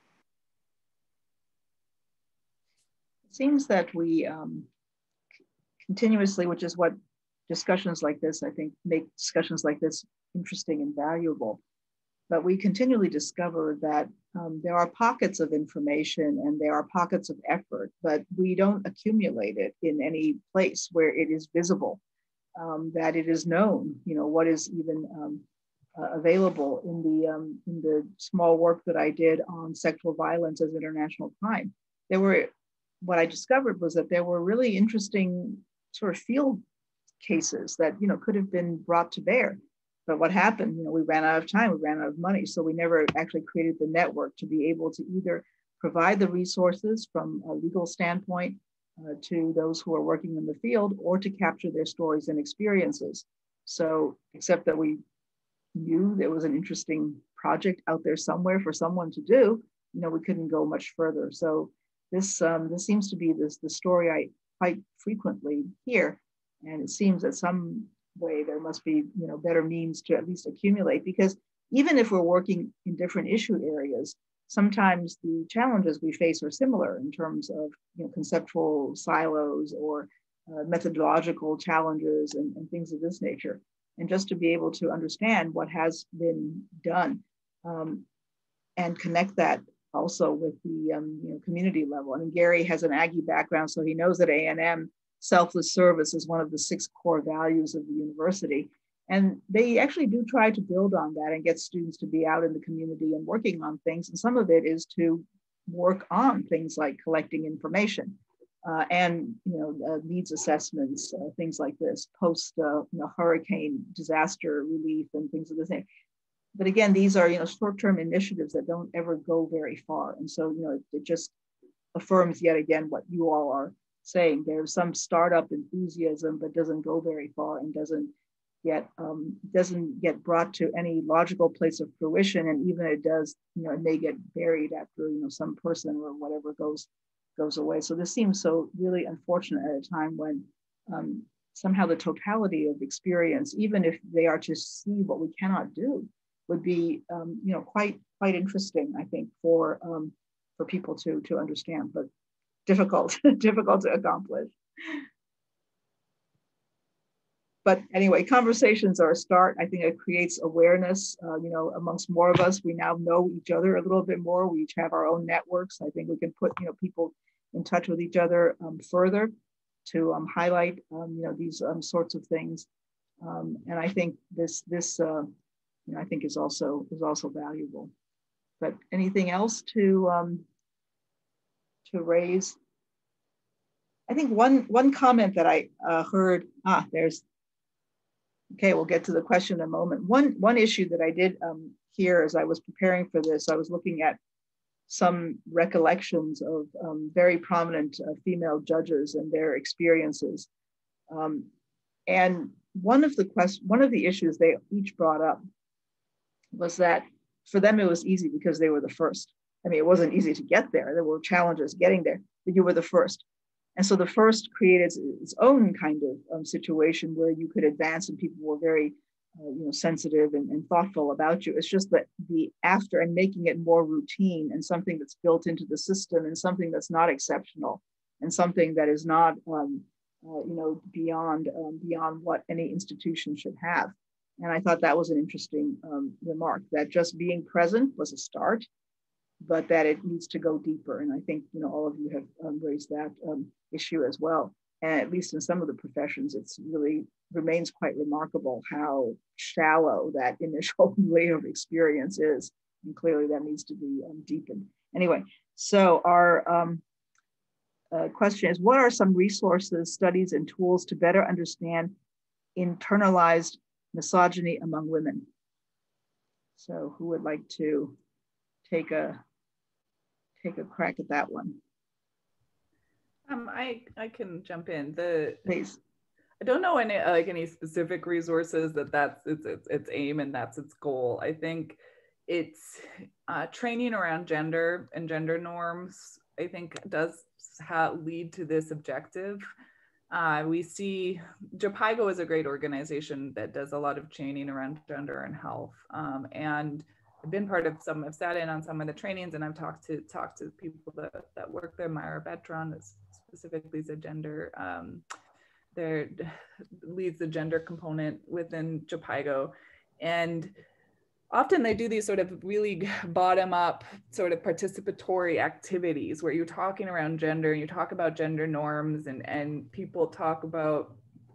It seems that we um, continuously, which is what discussions like this, I think, make discussions like this interesting and valuable. But we continually discover that um, there are pockets of information and there are pockets of effort, but we don't accumulate it in any place where it is visible, um, that it is known, you know, what is even um, uh, available in the, um, in the small work that I did on sexual violence as international crime. There were, what I discovered was that there were really interesting sort of field cases that, you know, could have been brought to bear. But what happened, you know, we ran out of time, we ran out of money. So we never actually created the network to be able to either provide the resources from a legal standpoint uh, to those who are working in the field, or to capture their stories and experiences. So except that we knew there was an interesting project out there somewhere for someone to do, you know, we couldn't go much further. So this, um, this seems to be this, the story I quite frequently hear. And it seems that some way there must be, you know, better means to at least accumulate, because even if we're working in different issue areas, sometimes the challenges we face are similar in terms of, you know, conceptual silos or uh, methodological challenges and, and things of this nature. And just to be able to understand what has been done um, and connect that also with the um, you know, community level. I mean, Gary has an Aggie background, so he knows that A and M selfless service is one of the six core values of the university. And they actually do try to build on that and get students to be out in the community and working on things. And some of it is to work on things like collecting information uh, and, you know, uh, needs assessments, uh, things like this, post uh, you know, hurricane disaster relief and things of the same. But again, these are, you know, short-term initiatives that don't ever go very far. And so, you know, it, it just affirms yet again what you all are saying. There's some startup enthusiasm, but doesn't go very far and doesn't get um, doesn't get brought to any logical place of fruition. And even it does, you know, it may get buried after, you know, some person or whatever goes goes away. So this seems so really unfortunate at a time when um, somehow the totality of experience, even if they are to see what we cannot do, would be, um, you know, quite quite interesting, I think, for um, for people to, to understand, but difficult, difficult to accomplish. But anyway, conversations are a start. I think it creates awareness, uh, you know, amongst more of us. We now know each other a little bit more. We each have our own networks. I think we can put, you know, people in touch with each other um, further to um, highlight, um, you know, these um, sorts of things. Um, and I think this, this, uh, you know, I think is also is also valuable. But anything else to um, to raise? I think one one comment that I uh, heard. Ah, there's. Okay, we'll get to the question in a moment. One, one issue that I did um, hear as I was preparing for this, I was looking at some recollections of um, very prominent uh, female judges and their experiences. Um, and one of the quest- one of the issues they each brought up was that for them it was easy because they were the first. I mean, it wasn't easy to get there. There were challenges getting there, but you were the first. And so the first created its own kind of um, situation where you could advance and people were very, uh, you know, sensitive and, and thoughtful about you. It's just that the after and making it more routine and something that's built into the system and something that's not exceptional and something that is not, um, uh, you know, beyond um, beyond what any institution should have. And I thought that was an interesting um, remark, that just being present was a start, but that it needs to go deeper. And I think, you know, all of you have um, raised that um, issue as well. And at least in some of the professions, it's really remains quite remarkable how shallow that initial layer of experience is. And clearly that needs to be um, deepened. Anyway, so our um, uh, question is, what are some resources, studies, and tools to better understand internalized misogyny among women? So who would like to take a take a crack at that one? Um, I I can jump in. The Please. I don't know any like any specific resources that that's its its, its aim and that's its goal. I think it's uh, training around gender and gender norms. I think does ha- lead to this objective. Uh, we see JPIGO is a great organization that does a lot of training around gender and health, um, and I've been part of some, I've sat in on some of the trainings and I've talked to talked to people that, that work there. Myra Betron is specifically is a gender, um, there leads the gender component within JPIGO. And often they do these sort of really bottom up sort of participatory activities where you're talking around gender and you talk about gender norms and, and people talk about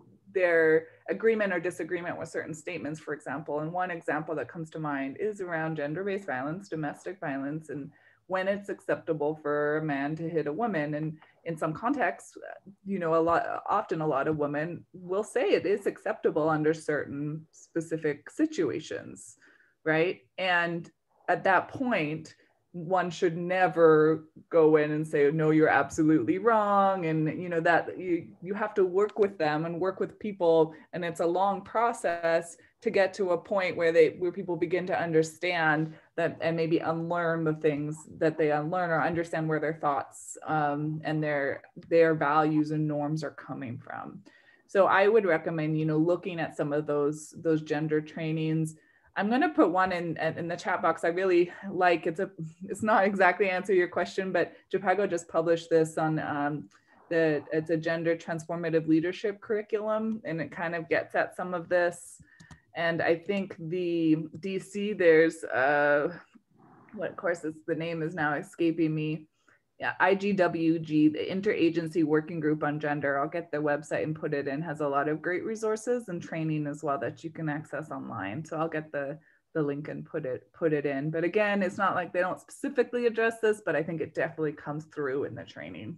their agreement or disagreement with certain statements, for example. And one example that comes to mind is around gender-based violence, domestic violence, and when it's acceptable for a man to hit a woman. And in some contexts, you know, a lot, often a lot of women will say it is acceptable under certain specific situations, right? And at that point, one should never go in and say, no, you're absolutely wrong. And you know that you, you have to work with them and work with people. And it's a long process to get to a point where they, where people begin to understand that and maybe unlearn the things that they unlearn or understand where their thoughts um, and their, their values and norms are coming from. So I would recommend, you know, looking at some of those, those gender trainings. I'm going to put one in in the chat box. I really like it's a it's not exactly answer your question, but JPIGO just published this on um, the it's a gender transformative leadership curriculum, and it kind of gets at some of this. And I think the D C there's uh, what course is the name is now escaping me. Yeah, I G W G, the Interagency Working Group on Gender. I'll get the website and put it in, has a lot of great resources and training as well that you can access online. So I'll get the, the link and put it, put it in. But again, it's not like they don't specifically address this, but I think it definitely comes through in the training.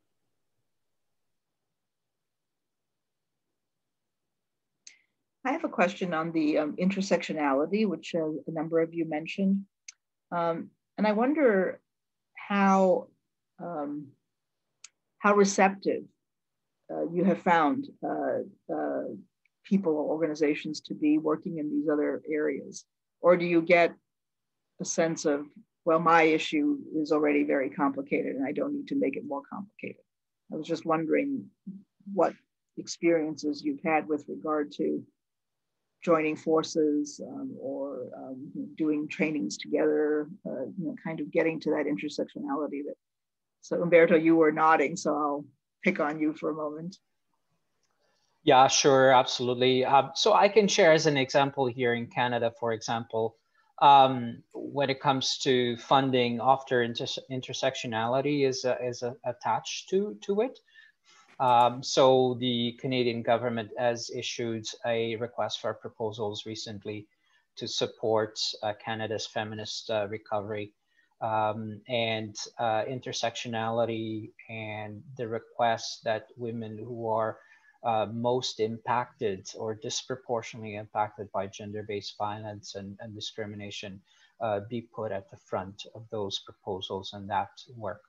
I have a question on the um, intersectionality, which uh, a number of you mentioned. Um, and I wonder how Um, how receptive uh, you have found uh, uh, people or organizations to be working in these other areas? Or do you get a sense of, well, my issue is already very complicated and I don't need to make it more complicated? I was just wondering what experiences you've had with regard to joining forces um, or um, doing trainings together, uh, you know, kind of getting to that intersectionality. That so Humberto, you were nodding, so I'll pick on you for a moment. Yeah, sure, absolutely. Um, so I can share as an example here in Canada, for example, um, when it comes to funding, after inter intersectionality is uh, is uh, attached to to it. Um, so the Canadian government has issued a request for proposals recently to support uh, Canada's feminist uh, recovery. Um, and uh, intersectionality and the request that women who are uh, most impacted or disproportionately impacted by gender-based violence and, and discrimination uh, be put at the front of those proposals and that work.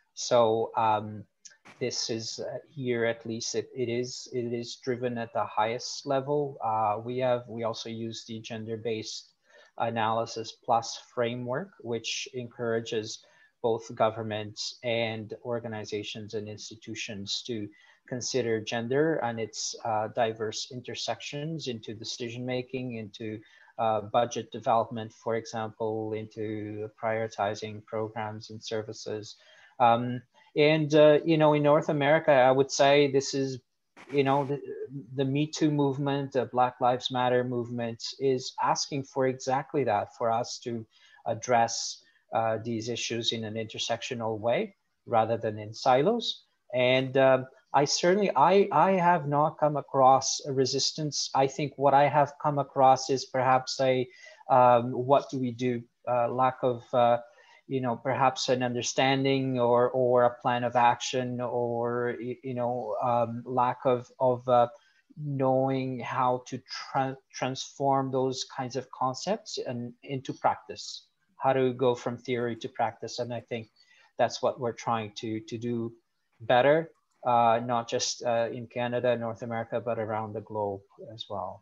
So um, this is uh, here, at least it, it is it is driven at the highest level. Uh, we have we also use the gender-based analysis plus framework, which encourages both governments and organizations and institutions to consider gender and its uh, diverse intersections into decision making, into uh, budget development, for example, into prioritizing programs and services. Um, and, uh, you know, in North America, I would say this is, you know, the, the Me Too movement, the Black Lives Matter movement is asking for exactly that, for us to address uh, these issues in an intersectional way rather than in silos. And um, I certainly, I, I have not come across a resistance. I think what I have come across is perhaps a, um, what do we do? Uh, lack of, uh, you know, perhaps an understanding or, or a plan of action, or, you know, um, lack of, of uh, knowing how to tra transform those kinds of concepts and into practice, how to go from theory to practice. And I think that's what we're trying to, to do better, uh, not just uh, in Canada, North America, but around the globe as well.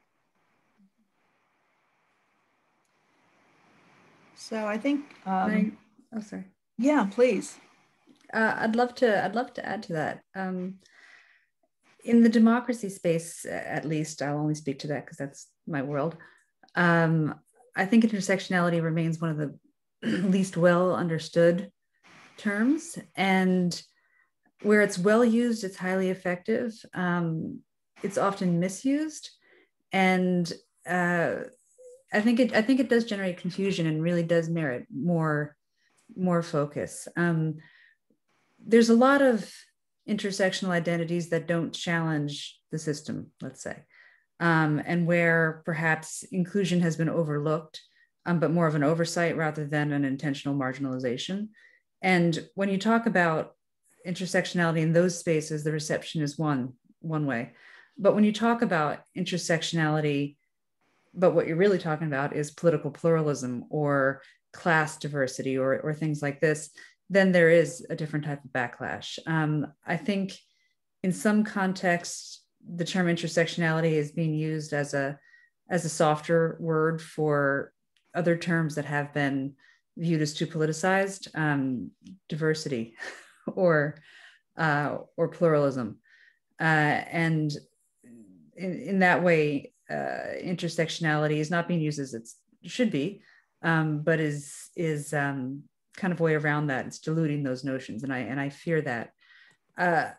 So I think, um, I, oh, sorry. Yeah, please. Uh, I'd love to, I'd love to add to that. Um, in the democracy space, at least, I'll only speak to that because that's my world. Um, I think intersectionality remains one of the least well understood terms, and where it's well used, it's highly effective. Um, it's often misused, and uh, I think it. I think it does generate confusion and really does merit more, more focus. Um, there's a lot of intersectional identities that don't challenge the system, let's say, um, and where perhaps inclusion has been overlooked, um, but more of an oversight rather than an intentional marginalization. And when you talk about intersectionality in those spaces, the reception is one, one way. But when you talk about intersectionality, but what you're really talking about is political pluralism or class diversity or, or things like this, then there is a different type of backlash. Um, I think in some contexts, the term intersectionality is being used as a, as a softer word for other terms that have been viewed as too politicized, um, diversity or, uh, or pluralism. Uh, and in, in that way, uh, intersectionality is not being used as it should be, um, but is, is um, kind of way around that. It's diluting those notions. And I, and I fear that. Uh,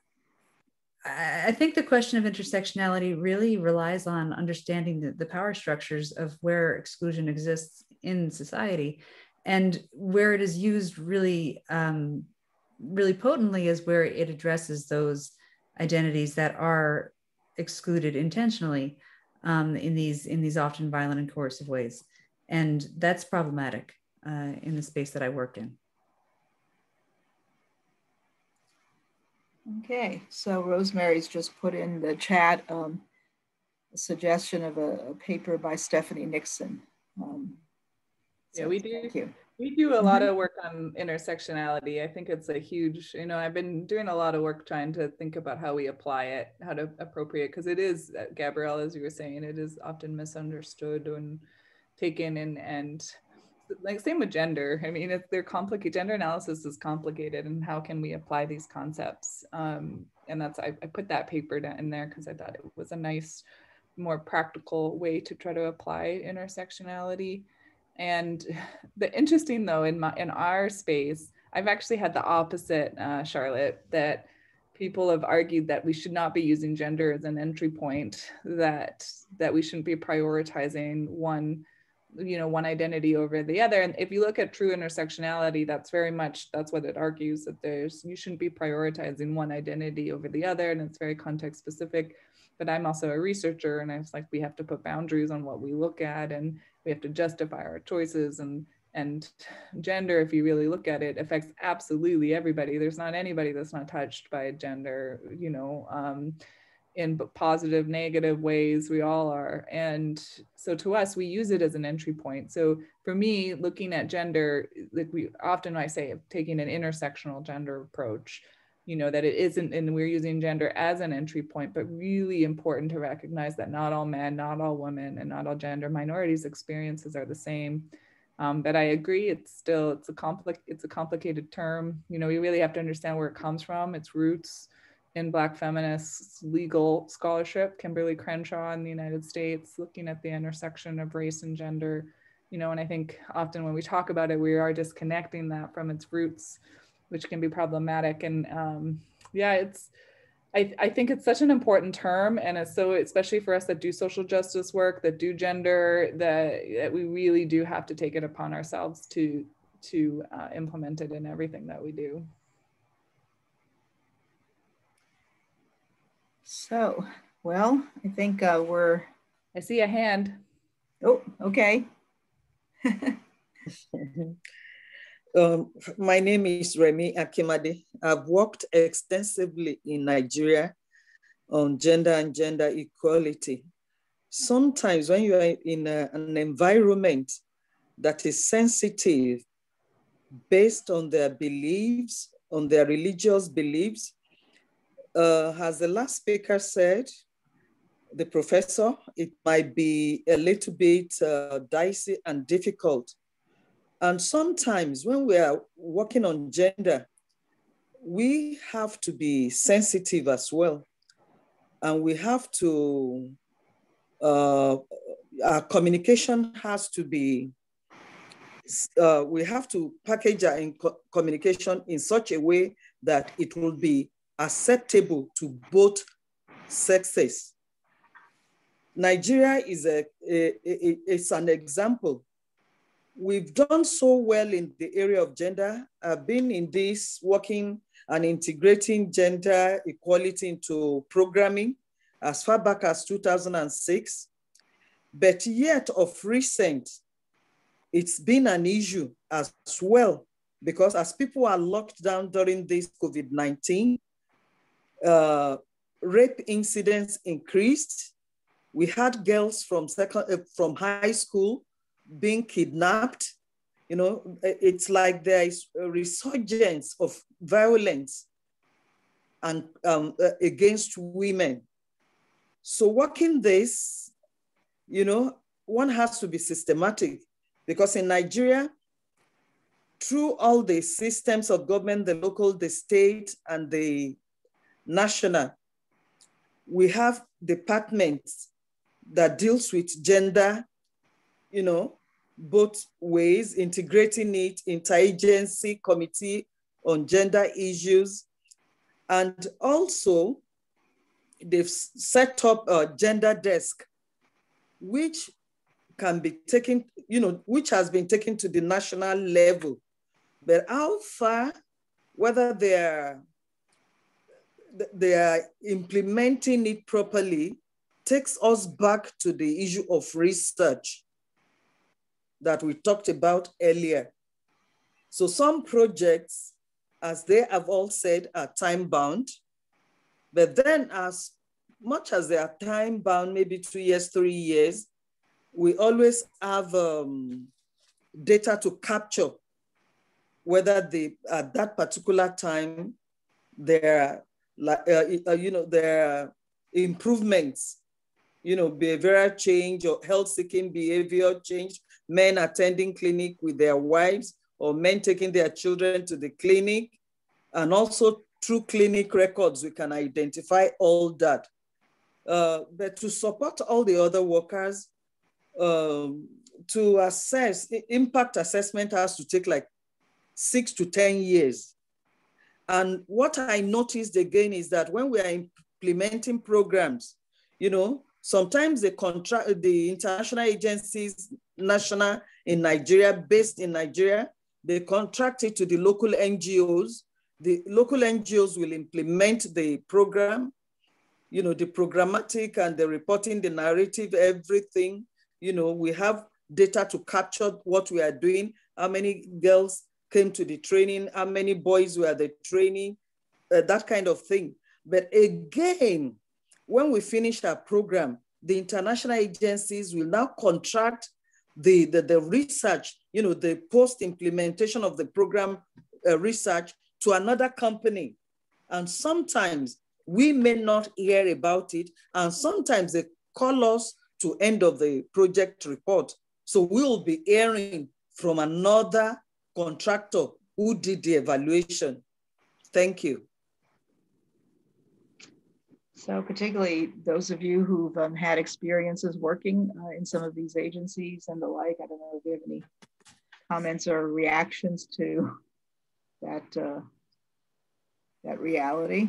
I think the question of intersectionality really relies on understanding the, the power structures of where exclusion exists in society, and where it is used really, um, really potently is where it addresses those identities that are excluded intentionally um, in these in these often violent and coercive ways, and that's problematic uh, in the space that I work in. Okay, so Rosemary's just put in the chat um, a suggestion of a, a paper by Stephanie Nixon. Um, so yeah, we do. Thank you. We do a lot of work on intersectionality. I think it's a huge, you know, I've been doing a lot of work trying to think about how we apply it, how to appropriate, because it is, Gabrielle, as you were saying, it is often misunderstood and taken in, and like same with gender. I mean, if they're complicated, gender analysis is complicated, and how can we apply these concepts? Um, and that's, I, I put that paper in there because I thought it was a nice more practical way to try to apply intersectionality. And the interesting though, in my in our space, I've actually had the opposite, uh, Charlotte, that people have argued that we should not be using gender as an entry point, that that we shouldn't be prioritizing one, you know, one identity over the other. And if you look at true intersectionality, that's very much, that's what it argues, that there's, you shouldn't be prioritizing one identity over the other, and it's very context specific. But I'm also a researcher, and I was like, we have to put boundaries on what we look at, and we have to justify our choices. And and gender, if you really look at it, affects absolutely everybody. There's not anybody that's not touched by gender, you know, um, in positive, negative ways. We all are. And so to us, we use it as an entry point. So for me, looking at gender, like we often, I say, taking an intersectional gender approach, you know, that it isn't, and we're using gender as an entry point, but really important to recognize that not all men, not all women, and not all gender minorities experiences are the same. Um, but I agree, it's still, it's a complex, it's a complicated term. You know, we really have to understand where it comes from, its roots in Black feminist legal scholarship, Kimberly Crenshaw in the United States, looking at the intersection of race and gender, you know, and I think often when we talk about it, we are disconnecting that from its roots, which can be problematic. And um, yeah, it's, I, I think it's such an important term, and it's so, especially for us that do social justice work, that do gender, that, that we really do have to take it upon ourselves to, to uh, implement it in everything that we do. So, well, I think uh, we're... I see a hand. Oh, okay. Um, my name is Remi Akimade. I've worked extensively in Nigeria on gender and gender equality. Sometimes when you are in a, an environment that is sensitive based on their beliefs, on their religious beliefs, uh, as the last speaker said, the professor, it might be a little bit uh, dicey and difficult. And sometimes when we are working on gender, we have to be sensitive as well. And we have to, uh, our communication has to be, uh, we have to package our in co communication in such a way that it will be acceptable to both sexes. Nigeria is a, a, a, it's an example. We've done so well in the area of gender. I've been in this working and integrating gender equality into programming as far back as two thousand six. But yet of recent, it's been an issue as well, because as people are locked down during this COVID nineteen, uh, rape incidents increased. We had girls from, second, uh, from high school being kidnapped. You know, it's like there is a resurgence of violence and um, uh, against women. So working this, you know, one has to be systematic, because in Nigeria, through all the systems of government, the local, the state, and the national, we have departments that deals with gender, you know, both ways, integrating it, interagency committee on gender issues. And also they've set up a gender desk, which can be taken, you know, which has been taken to the national level. But how far, whether they're, they are implementing it properly, takes us back to the issue of research that we talked about earlier. So some projects, as they have all said, are time-bound, but then as much as they are time-bound, maybe two years, three years, we always have um, data to capture whether the, at that particular time, there are, uh, you know, there are improvements, you know, behavioral change or health-seeking behavior change, men attending clinic with their wives, or men taking their children to the clinic. And also through clinic records, we can identify all that. uh, but to support all the other workers, um, to assess, impact assessment has to take like six to ten years. And what I noticed again is that when we are implementing programs, you know, sometimes the contract, the international agencies, national in Nigeria, based in Nigeria, they contract it to the local N G Os. The local N G Os will implement the program, you know, the programmatic and the reporting, the narrative, everything. You know, we have data to capture what we are doing, how many girls came to the training, how many boys were at the training, uh, that kind of thing. But again, when we finish our program, the international agencies will now contract the, the, the research, you know, the post-implementation of the program uh, research to another company. And sometimes we may not hear about it, and sometimes they call us to end of the project report. So we will be hearing from another contractor who did the evaluation. Thank you. So particularly those of you who've um, had experiences working uh, in some of these agencies and the like, I don't know if you have any comments or reactions to that, uh, that reality.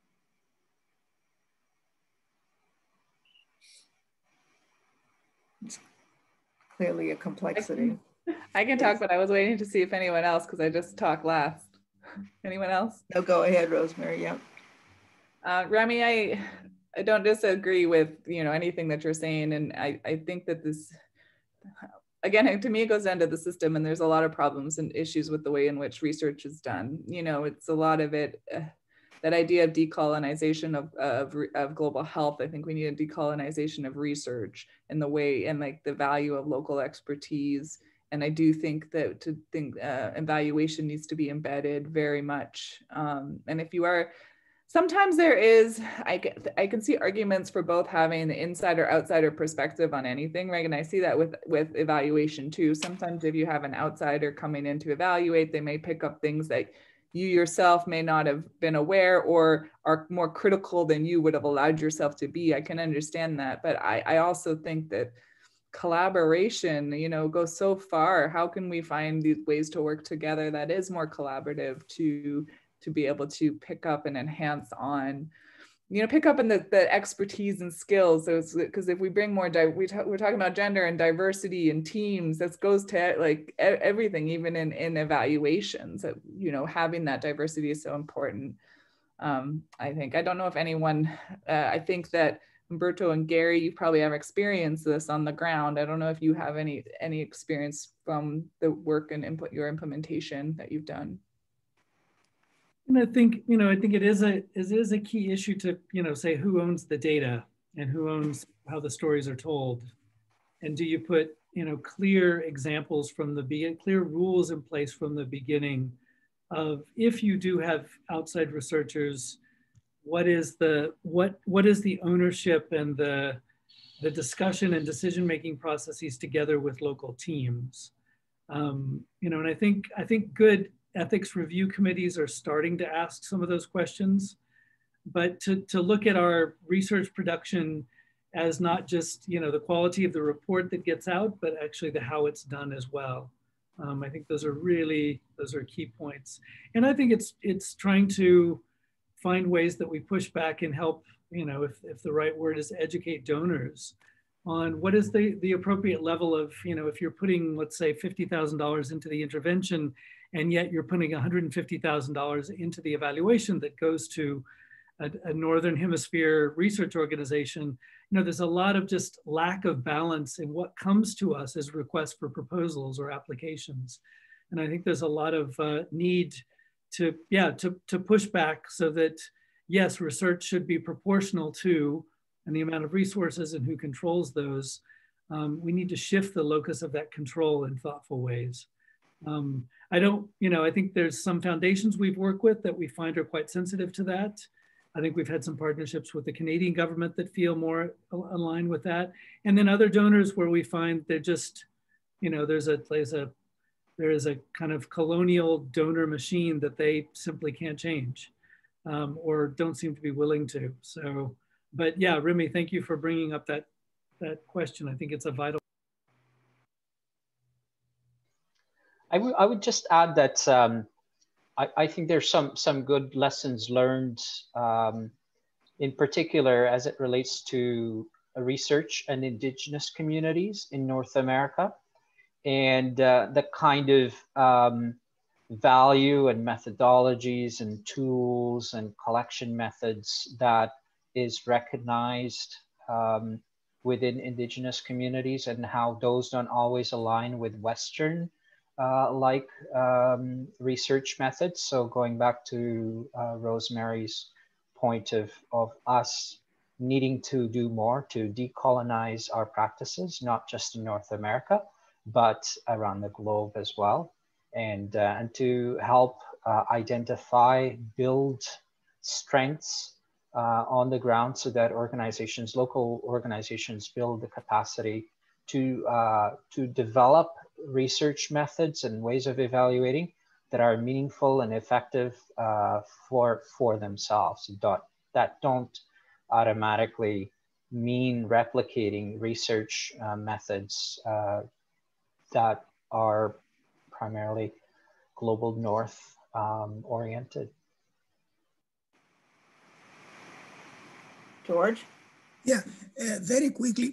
It's clearly a complexity. I can, I can talk, but I was waiting to see if anyone else, because I just talked last. Anyone else? No, go ahead, Rosemary. Yep. Uh, Rami, I, I don't disagree with, you know, anything that you're saying. And I, I think that this, again, to me, it goes down to the system, and there's a lot of problems and issues with the way in which research is done. You know, it's a lot of it, uh, that idea of decolonization of, of, of global health. I think we need a decolonization of research and the way, and like the value of local expertise. And I do think that to think uh, evaluation needs to be embedded very much. Um, and if you are, sometimes there is, I, I can see arguments for both having the insider outsider perspective on anything, right? And I see that with, with evaluation too. Sometimes if you have an outsider coming in to evaluate, they may pick up things that you yourself may not have been aware or are more critical than you would have allowed yourself to be. I can understand that. But I, I also think that collaboration, you know, goes so far. How can we find these ways to work together that is more collaborative to to be able to pick up and enhance on, you know, pick up in the, the expertise and skills. So because if we bring more, di we we're talking about gender and diversity and teams, that goes to like e everything, even in, in evaluations, that, you know, having that diversity is so important. Um, I think, I don't know if anyone, uh, I think that Humberto and Gary, you probably have experienced this on the ground. I don't know if you have any, any experience from the work and input, your implementation that you've done. And I think, you know, I think it is a, it is a key issue to, you know, say who owns the data and who owns how the stories are told. And do you put, you know, clear examples from the beginning, clear rules in place from the beginning of, if you do have outside researchers, what is the, what, what is the ownership and the, the discussion and decision-making processes together with local teams? Um, you know, and I think, I think good ethics review committees are starting to ask some of those questions, but to, to look at our research production as not just, you know, the quality of the report that gets out, but actually the how it's done as well. Um, I think those are really, those are key points. And I think it's, it's trying to find ways that we push back and help, you know, if, if the right word is educate donors on what is the, the appropriate level of, you know, if you're putting, let's say, fifty thousand dollars into the intervention, and yet you're putting one hundred fifty thousand dollars into the evaluation that goes to a, a Northern Hemisphere research organization. You know, there's a lot of just lack of balance in what comes to us as requests for proposals or applications. And I think there's a lot of uh, need to, yeah, to, to push back so that, yes, research should be proportional to, and the amount of resources and who controls those. Um, we need to shift the locus of that control in thoughtful ways. Um, I don't, you know, I think there's some foundations we've worked with that we find are quite sensitive to that. I think we've had some partnerships with the Canadian government that feel more aligned with that. And then other donors where we find they're just, you know, there's a, there's a, there is a kind of colonial donor machine that they simply can't change um, or don't seem to be willing to. So but yeah, Remy, thank you for bringing up that, that question. I think it's a vital. I, I would just add that um, I, I think there's some, some good lessons learned, um, in particular as it relates to research and indigenous communities in North America, and uh, the kind of um, value and methodologies and tools and collection methods that is recognized um, within indigenous communities, and how those don't always align with Western uh, like um, research methods. So going back to uh, Rosemary's point of, of us needing to do more to decolonize our practices, not just in North America, but around the globe as well. And, uh, and to help uh, identify, build strengths uh, on the ground so that organizations, local organizations build the capacity to, uh, to develop research methods and ways of evaluating that are meaningful and effective uh, for, for themselves, that, that don't automatically mean replicating research uh, methods uh, that are primarily global north um, oriented. George? Yeah, uh, very quickly.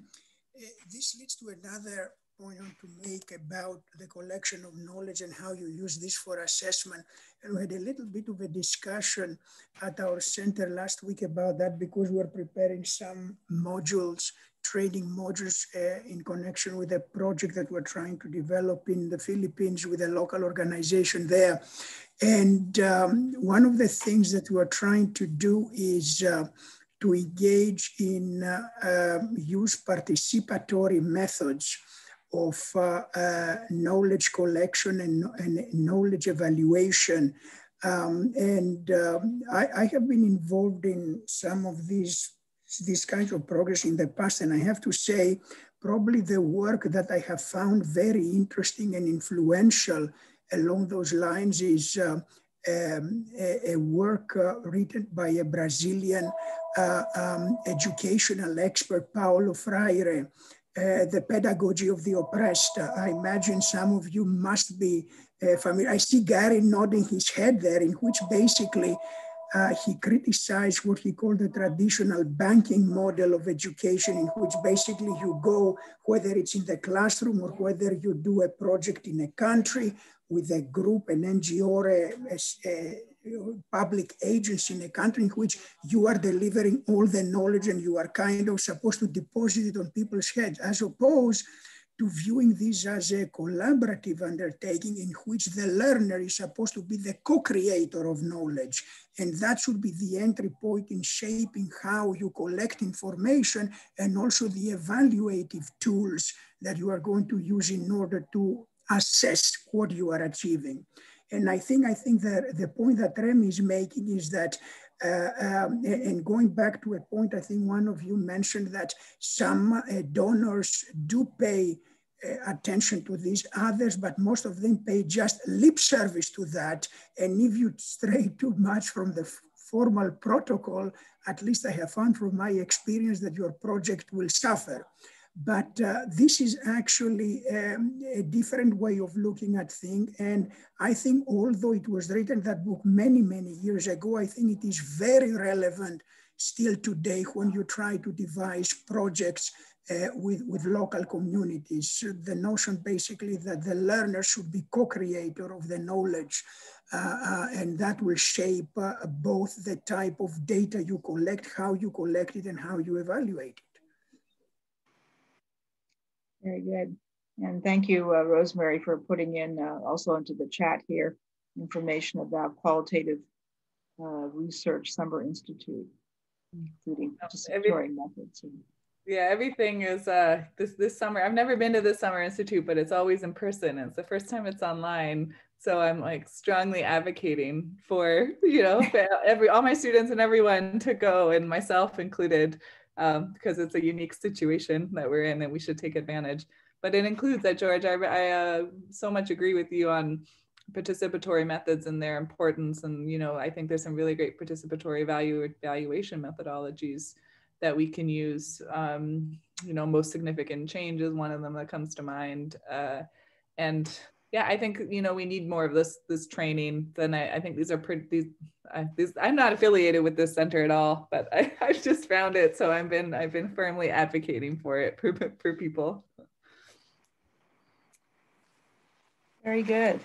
This leads to another point I want to make about the collection of knowledge and how you use this for assessment. And we had a little bit of a discussion at our center last week about that, because we're preparing some modules, training modules uh, in connection with a project that we're trying to develop in the Philippines with a local organization there. And um, one of the things that we're trying to do is uh, to engage in uh, uh, use participatory methods of uh, uh, knowledge collection and, and knowledge evaluation. Um, and um, I, I have been involved in some of these, these kinds of progress in the past. And I have to say, probably the work that I have found very interesting and influential along those lines is uh, um, a, a work uh, written by a Brazilian uh, um, educational expert, Paulo Freire, uh, The Pedagogy of the Oppressed. Uh, I imagine some of you must be uh, familiar. I see Gary nodding his head there, in which basically uh, he criticized what he called the traditional banking model of education, in which basically you go, whether it's in the classroom or whether you do a project in a country with a group, an N G O, or a, a, a public agency in a country in which you are delivering all the knowledge and you are kind of supposed to deposit it on people's heads, as opposed to viewing this as a collaborative undertaking in which the learner is supposed to be the co-creator of knowledge. And that should be the entry point in shaping how you collect information, and also the evaluative tools that you are going to use in order to assess what you are achieving. And I think I think that the point that Remy is making is that, uh, um, and going back to a point, I think one of you mentioned that some uh, donors do pay uh, attention to these, others, but most of them pay just lip service to that. And if you stray too much from the formal protocol, at least I have found from my experience that your project will suffer. But uh, this is actually um, a different way of looking at things. And I think although it was written, that book many, many years ago, I think it is very relevant still today when you try to devise projects uh, with, with local communities. So the notion basically that the learner should be co-creator of the knowledge, uh, uh, and that will shape uh, both the type of data you collect, how you collect it, and how you evaluate it. Very good. And thank you, uh, Rosemary, for putting in uh, also into the chat here information about qualitative uh, research Summer Institute, including participatory methods. And yeah, everything is uh, this this summer. I've never been to the Summer Institute, but it's always in person. It's the first time it's online. So I'm like strongly advocating for, you know, for every all my students and everyone to go, and myself included. Um, because it's a unique situation that we're in and we should take advantage. But it includes that, George, I, I uh, so much agree with you on participatory methods and their importance. And, you know, I think there's some really great participatory value evaluation methodologies that we can use. Um, you know, most significant change is one of them that comes to mind. Uh, and yeah, I think, you know, we need more of this this training. Then I, I think these are pretty, these, uh, these, I'm not affiliated with this center at all, but I, I've just found it. So I've been, I've been firmly advocating for it for, for people. Very good.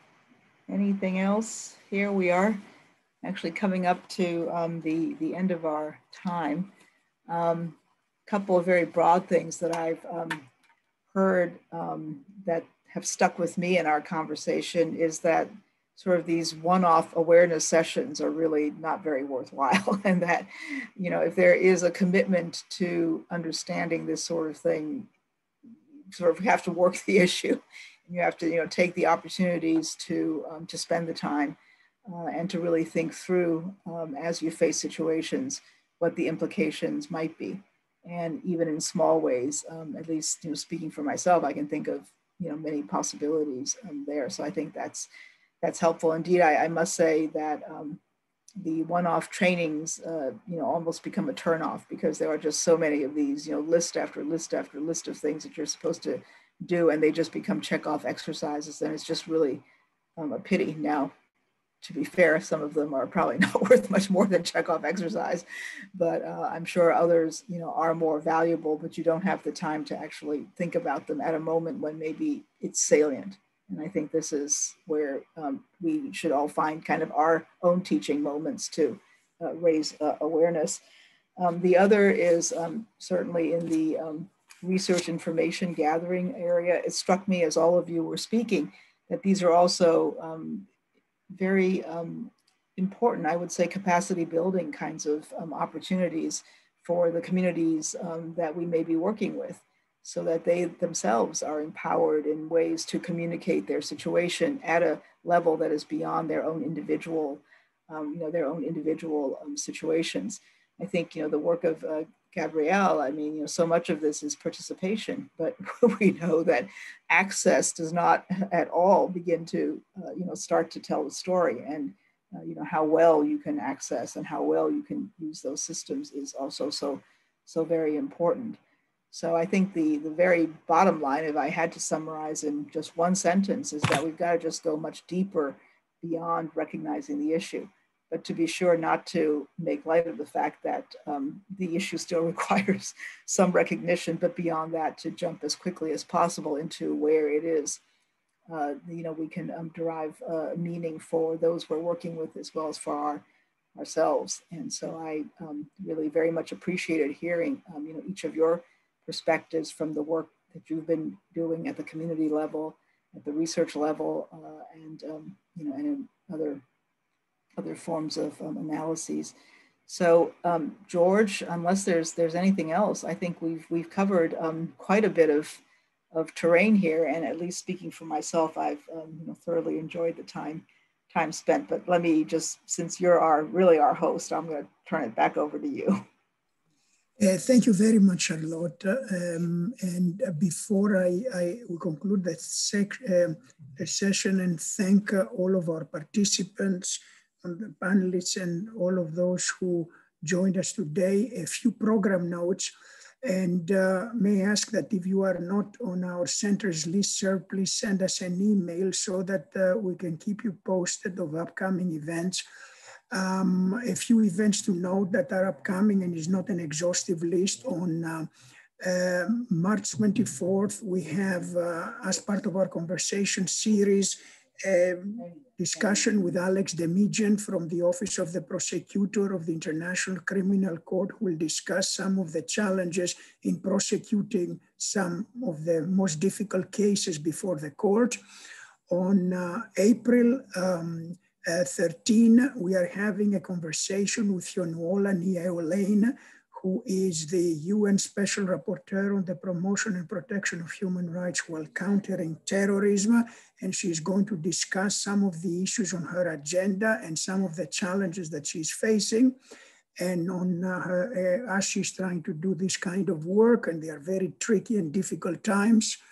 Anything else? Here we are actually coming up to um, the, the end of our time. A um, couple of very broad things that I've um, heard um, that have stuck with me in our conversation is that sort of these one-off awareness sessions are really not very worthwhile. And that, you know, if there is a commitment to understanding this sort of thing, you sort of have to work the issue. You have to, you know, take the opportunities to, um, to spend the time uh, and to really think through um, as you face situations, what the implications might be. And even in small ways, um, at least, you know, speaking for myself, I can think of, you know, many possibilities um, there. So I think that's, that's helpful. Indeed, I, I must say that um, the one-off trainings, uh, you know, almost become a turnoff because there are just so many of these, you know, list after list after list of things that you're supposed to do, and they just become check-off exercises. And it's just really um, a pity. Now, to be fair, some of them are probably not worth much more than check-off exercise, but uh, I'm sure others, you know, are more valuable, but you don't have the time to actually think about them at a moment when maybe it's salient. And I think this is where um, we should all find kind of our own teaching moments to uh, raise uh, awareness. Um, the other is um, certainly in the um, research information gathering area. It struck me as all of you were speaking that these are also um, very um, important, I would say, capacity building kinds of um, opportunities for the communities um, that we may be working with, so that they themselves are empowered in ways to communicate their situation at a level that is beyond their own individual, um, you know, their own individual um, situations. I think, you know, the work of uh, Gabrielle, I mean, you know, so much of this is participation, but we know that access does not at all begin to, uh, you know, start to tell the story. And, uh, you know, how well you can access and how well you can use those systems is also so, so very important. So I think the, the very bottom line, if I had to summarize in just one sentence, is that we've got to just go much deeper beyond recognizing the issue, but to be sure not to make light of the fact that um, the issue still requires some recognition, but beyond that, to jump as quickly as possible into where it is, uh, you know, we can um, derive uh, meaning for those we're working with as well as for our, ourselves. And so I um, really very much appreciated hearing, um, you know, each of your perspectives from the work that you've been doing at the community level, at the research level, uh, and, um, you know, and in other other forms of um, analyses. So um, George, unless there's there's anything else, I think we've we've covered um, quite a bit of of terrain here, and at least speaking for myself, I've um, you know, thoroughly enjoyed the time time spent. But let me just, since you're our really our host, I'm going to turn it back over to you. Uh, thank you very much, Charlotte. Um, and uh, before I, I will conclude the, sec, uh, the session and thank uh, all of our participants, and the panelists, and all of those who joined us today, a few program notes. And uh, may I ask that if you are not on our center's listserv, please send us an email so that uh, we can keep you posted of upcoming events. Um, a few events to note that are upcoming, and is not an exhaustive list. On uh, uh, March twenty-fourth, we have, uh, as part of our conversation series, a discussion with Alex Demijan from the Office of the Prosecutor of the International Criminal Court, who will discuss some of the challenges in prosecuting some of the most difficult cases before the court. On uh, April um, Uh, thirteen, we are having a conversation with Fionnuala Ni-Eolaine, who is the U N Special Rapporteur on the promotion and protection of human rights while countering terrorism. And she's going to discuss some of the issues on her agenda and some of the challenges that she's facing. And on uh, her, uh, as she's trying to do this kind of work, and they are very tricky and difficult times,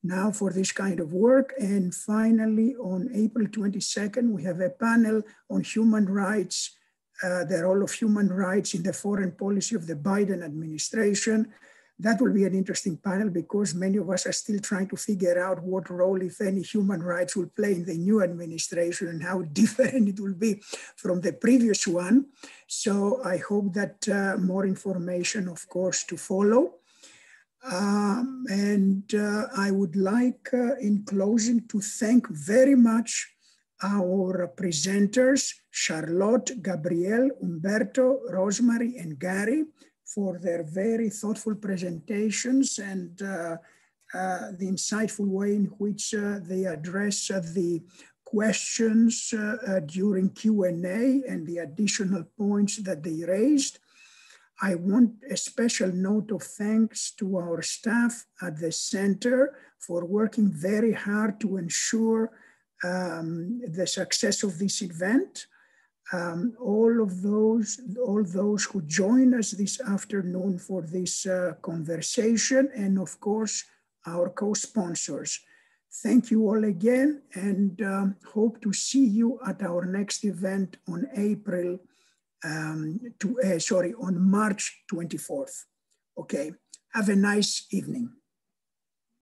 now for this kind of work. And finally, on April twenty-second, we have a panel on human rights, uh, the role of human rights in the foreign policy of the Biden administration. That will be an interesting panel because many of us are still trying to figure out what role, if any, human rights will play in the new administration and how different it will be from the previous one. So I hope that uh, more information, of course, to follow. Um, and uh, I would like, uh, in closing, to thank very much our presenters, Charlotte, Gabrielle, Humberto, Rosemary, and Gary, for their very thoughtful presentations and uh, uh, the insightful way in which uh, they address uh, the questions uh, uh, during Q and A and the additional points that they raised. I want a special note of thanks to our staff at the center for working very hard to ensure um, the success of this event. Um, all of those, all those who join us this afternoon for this uh, conversation, and of course, our co-sponsors. Thank you all again, and um, hope to see you at our next event on April, um, to, uh, sorry, on March twenty-fourth. Okay, have a nice evening.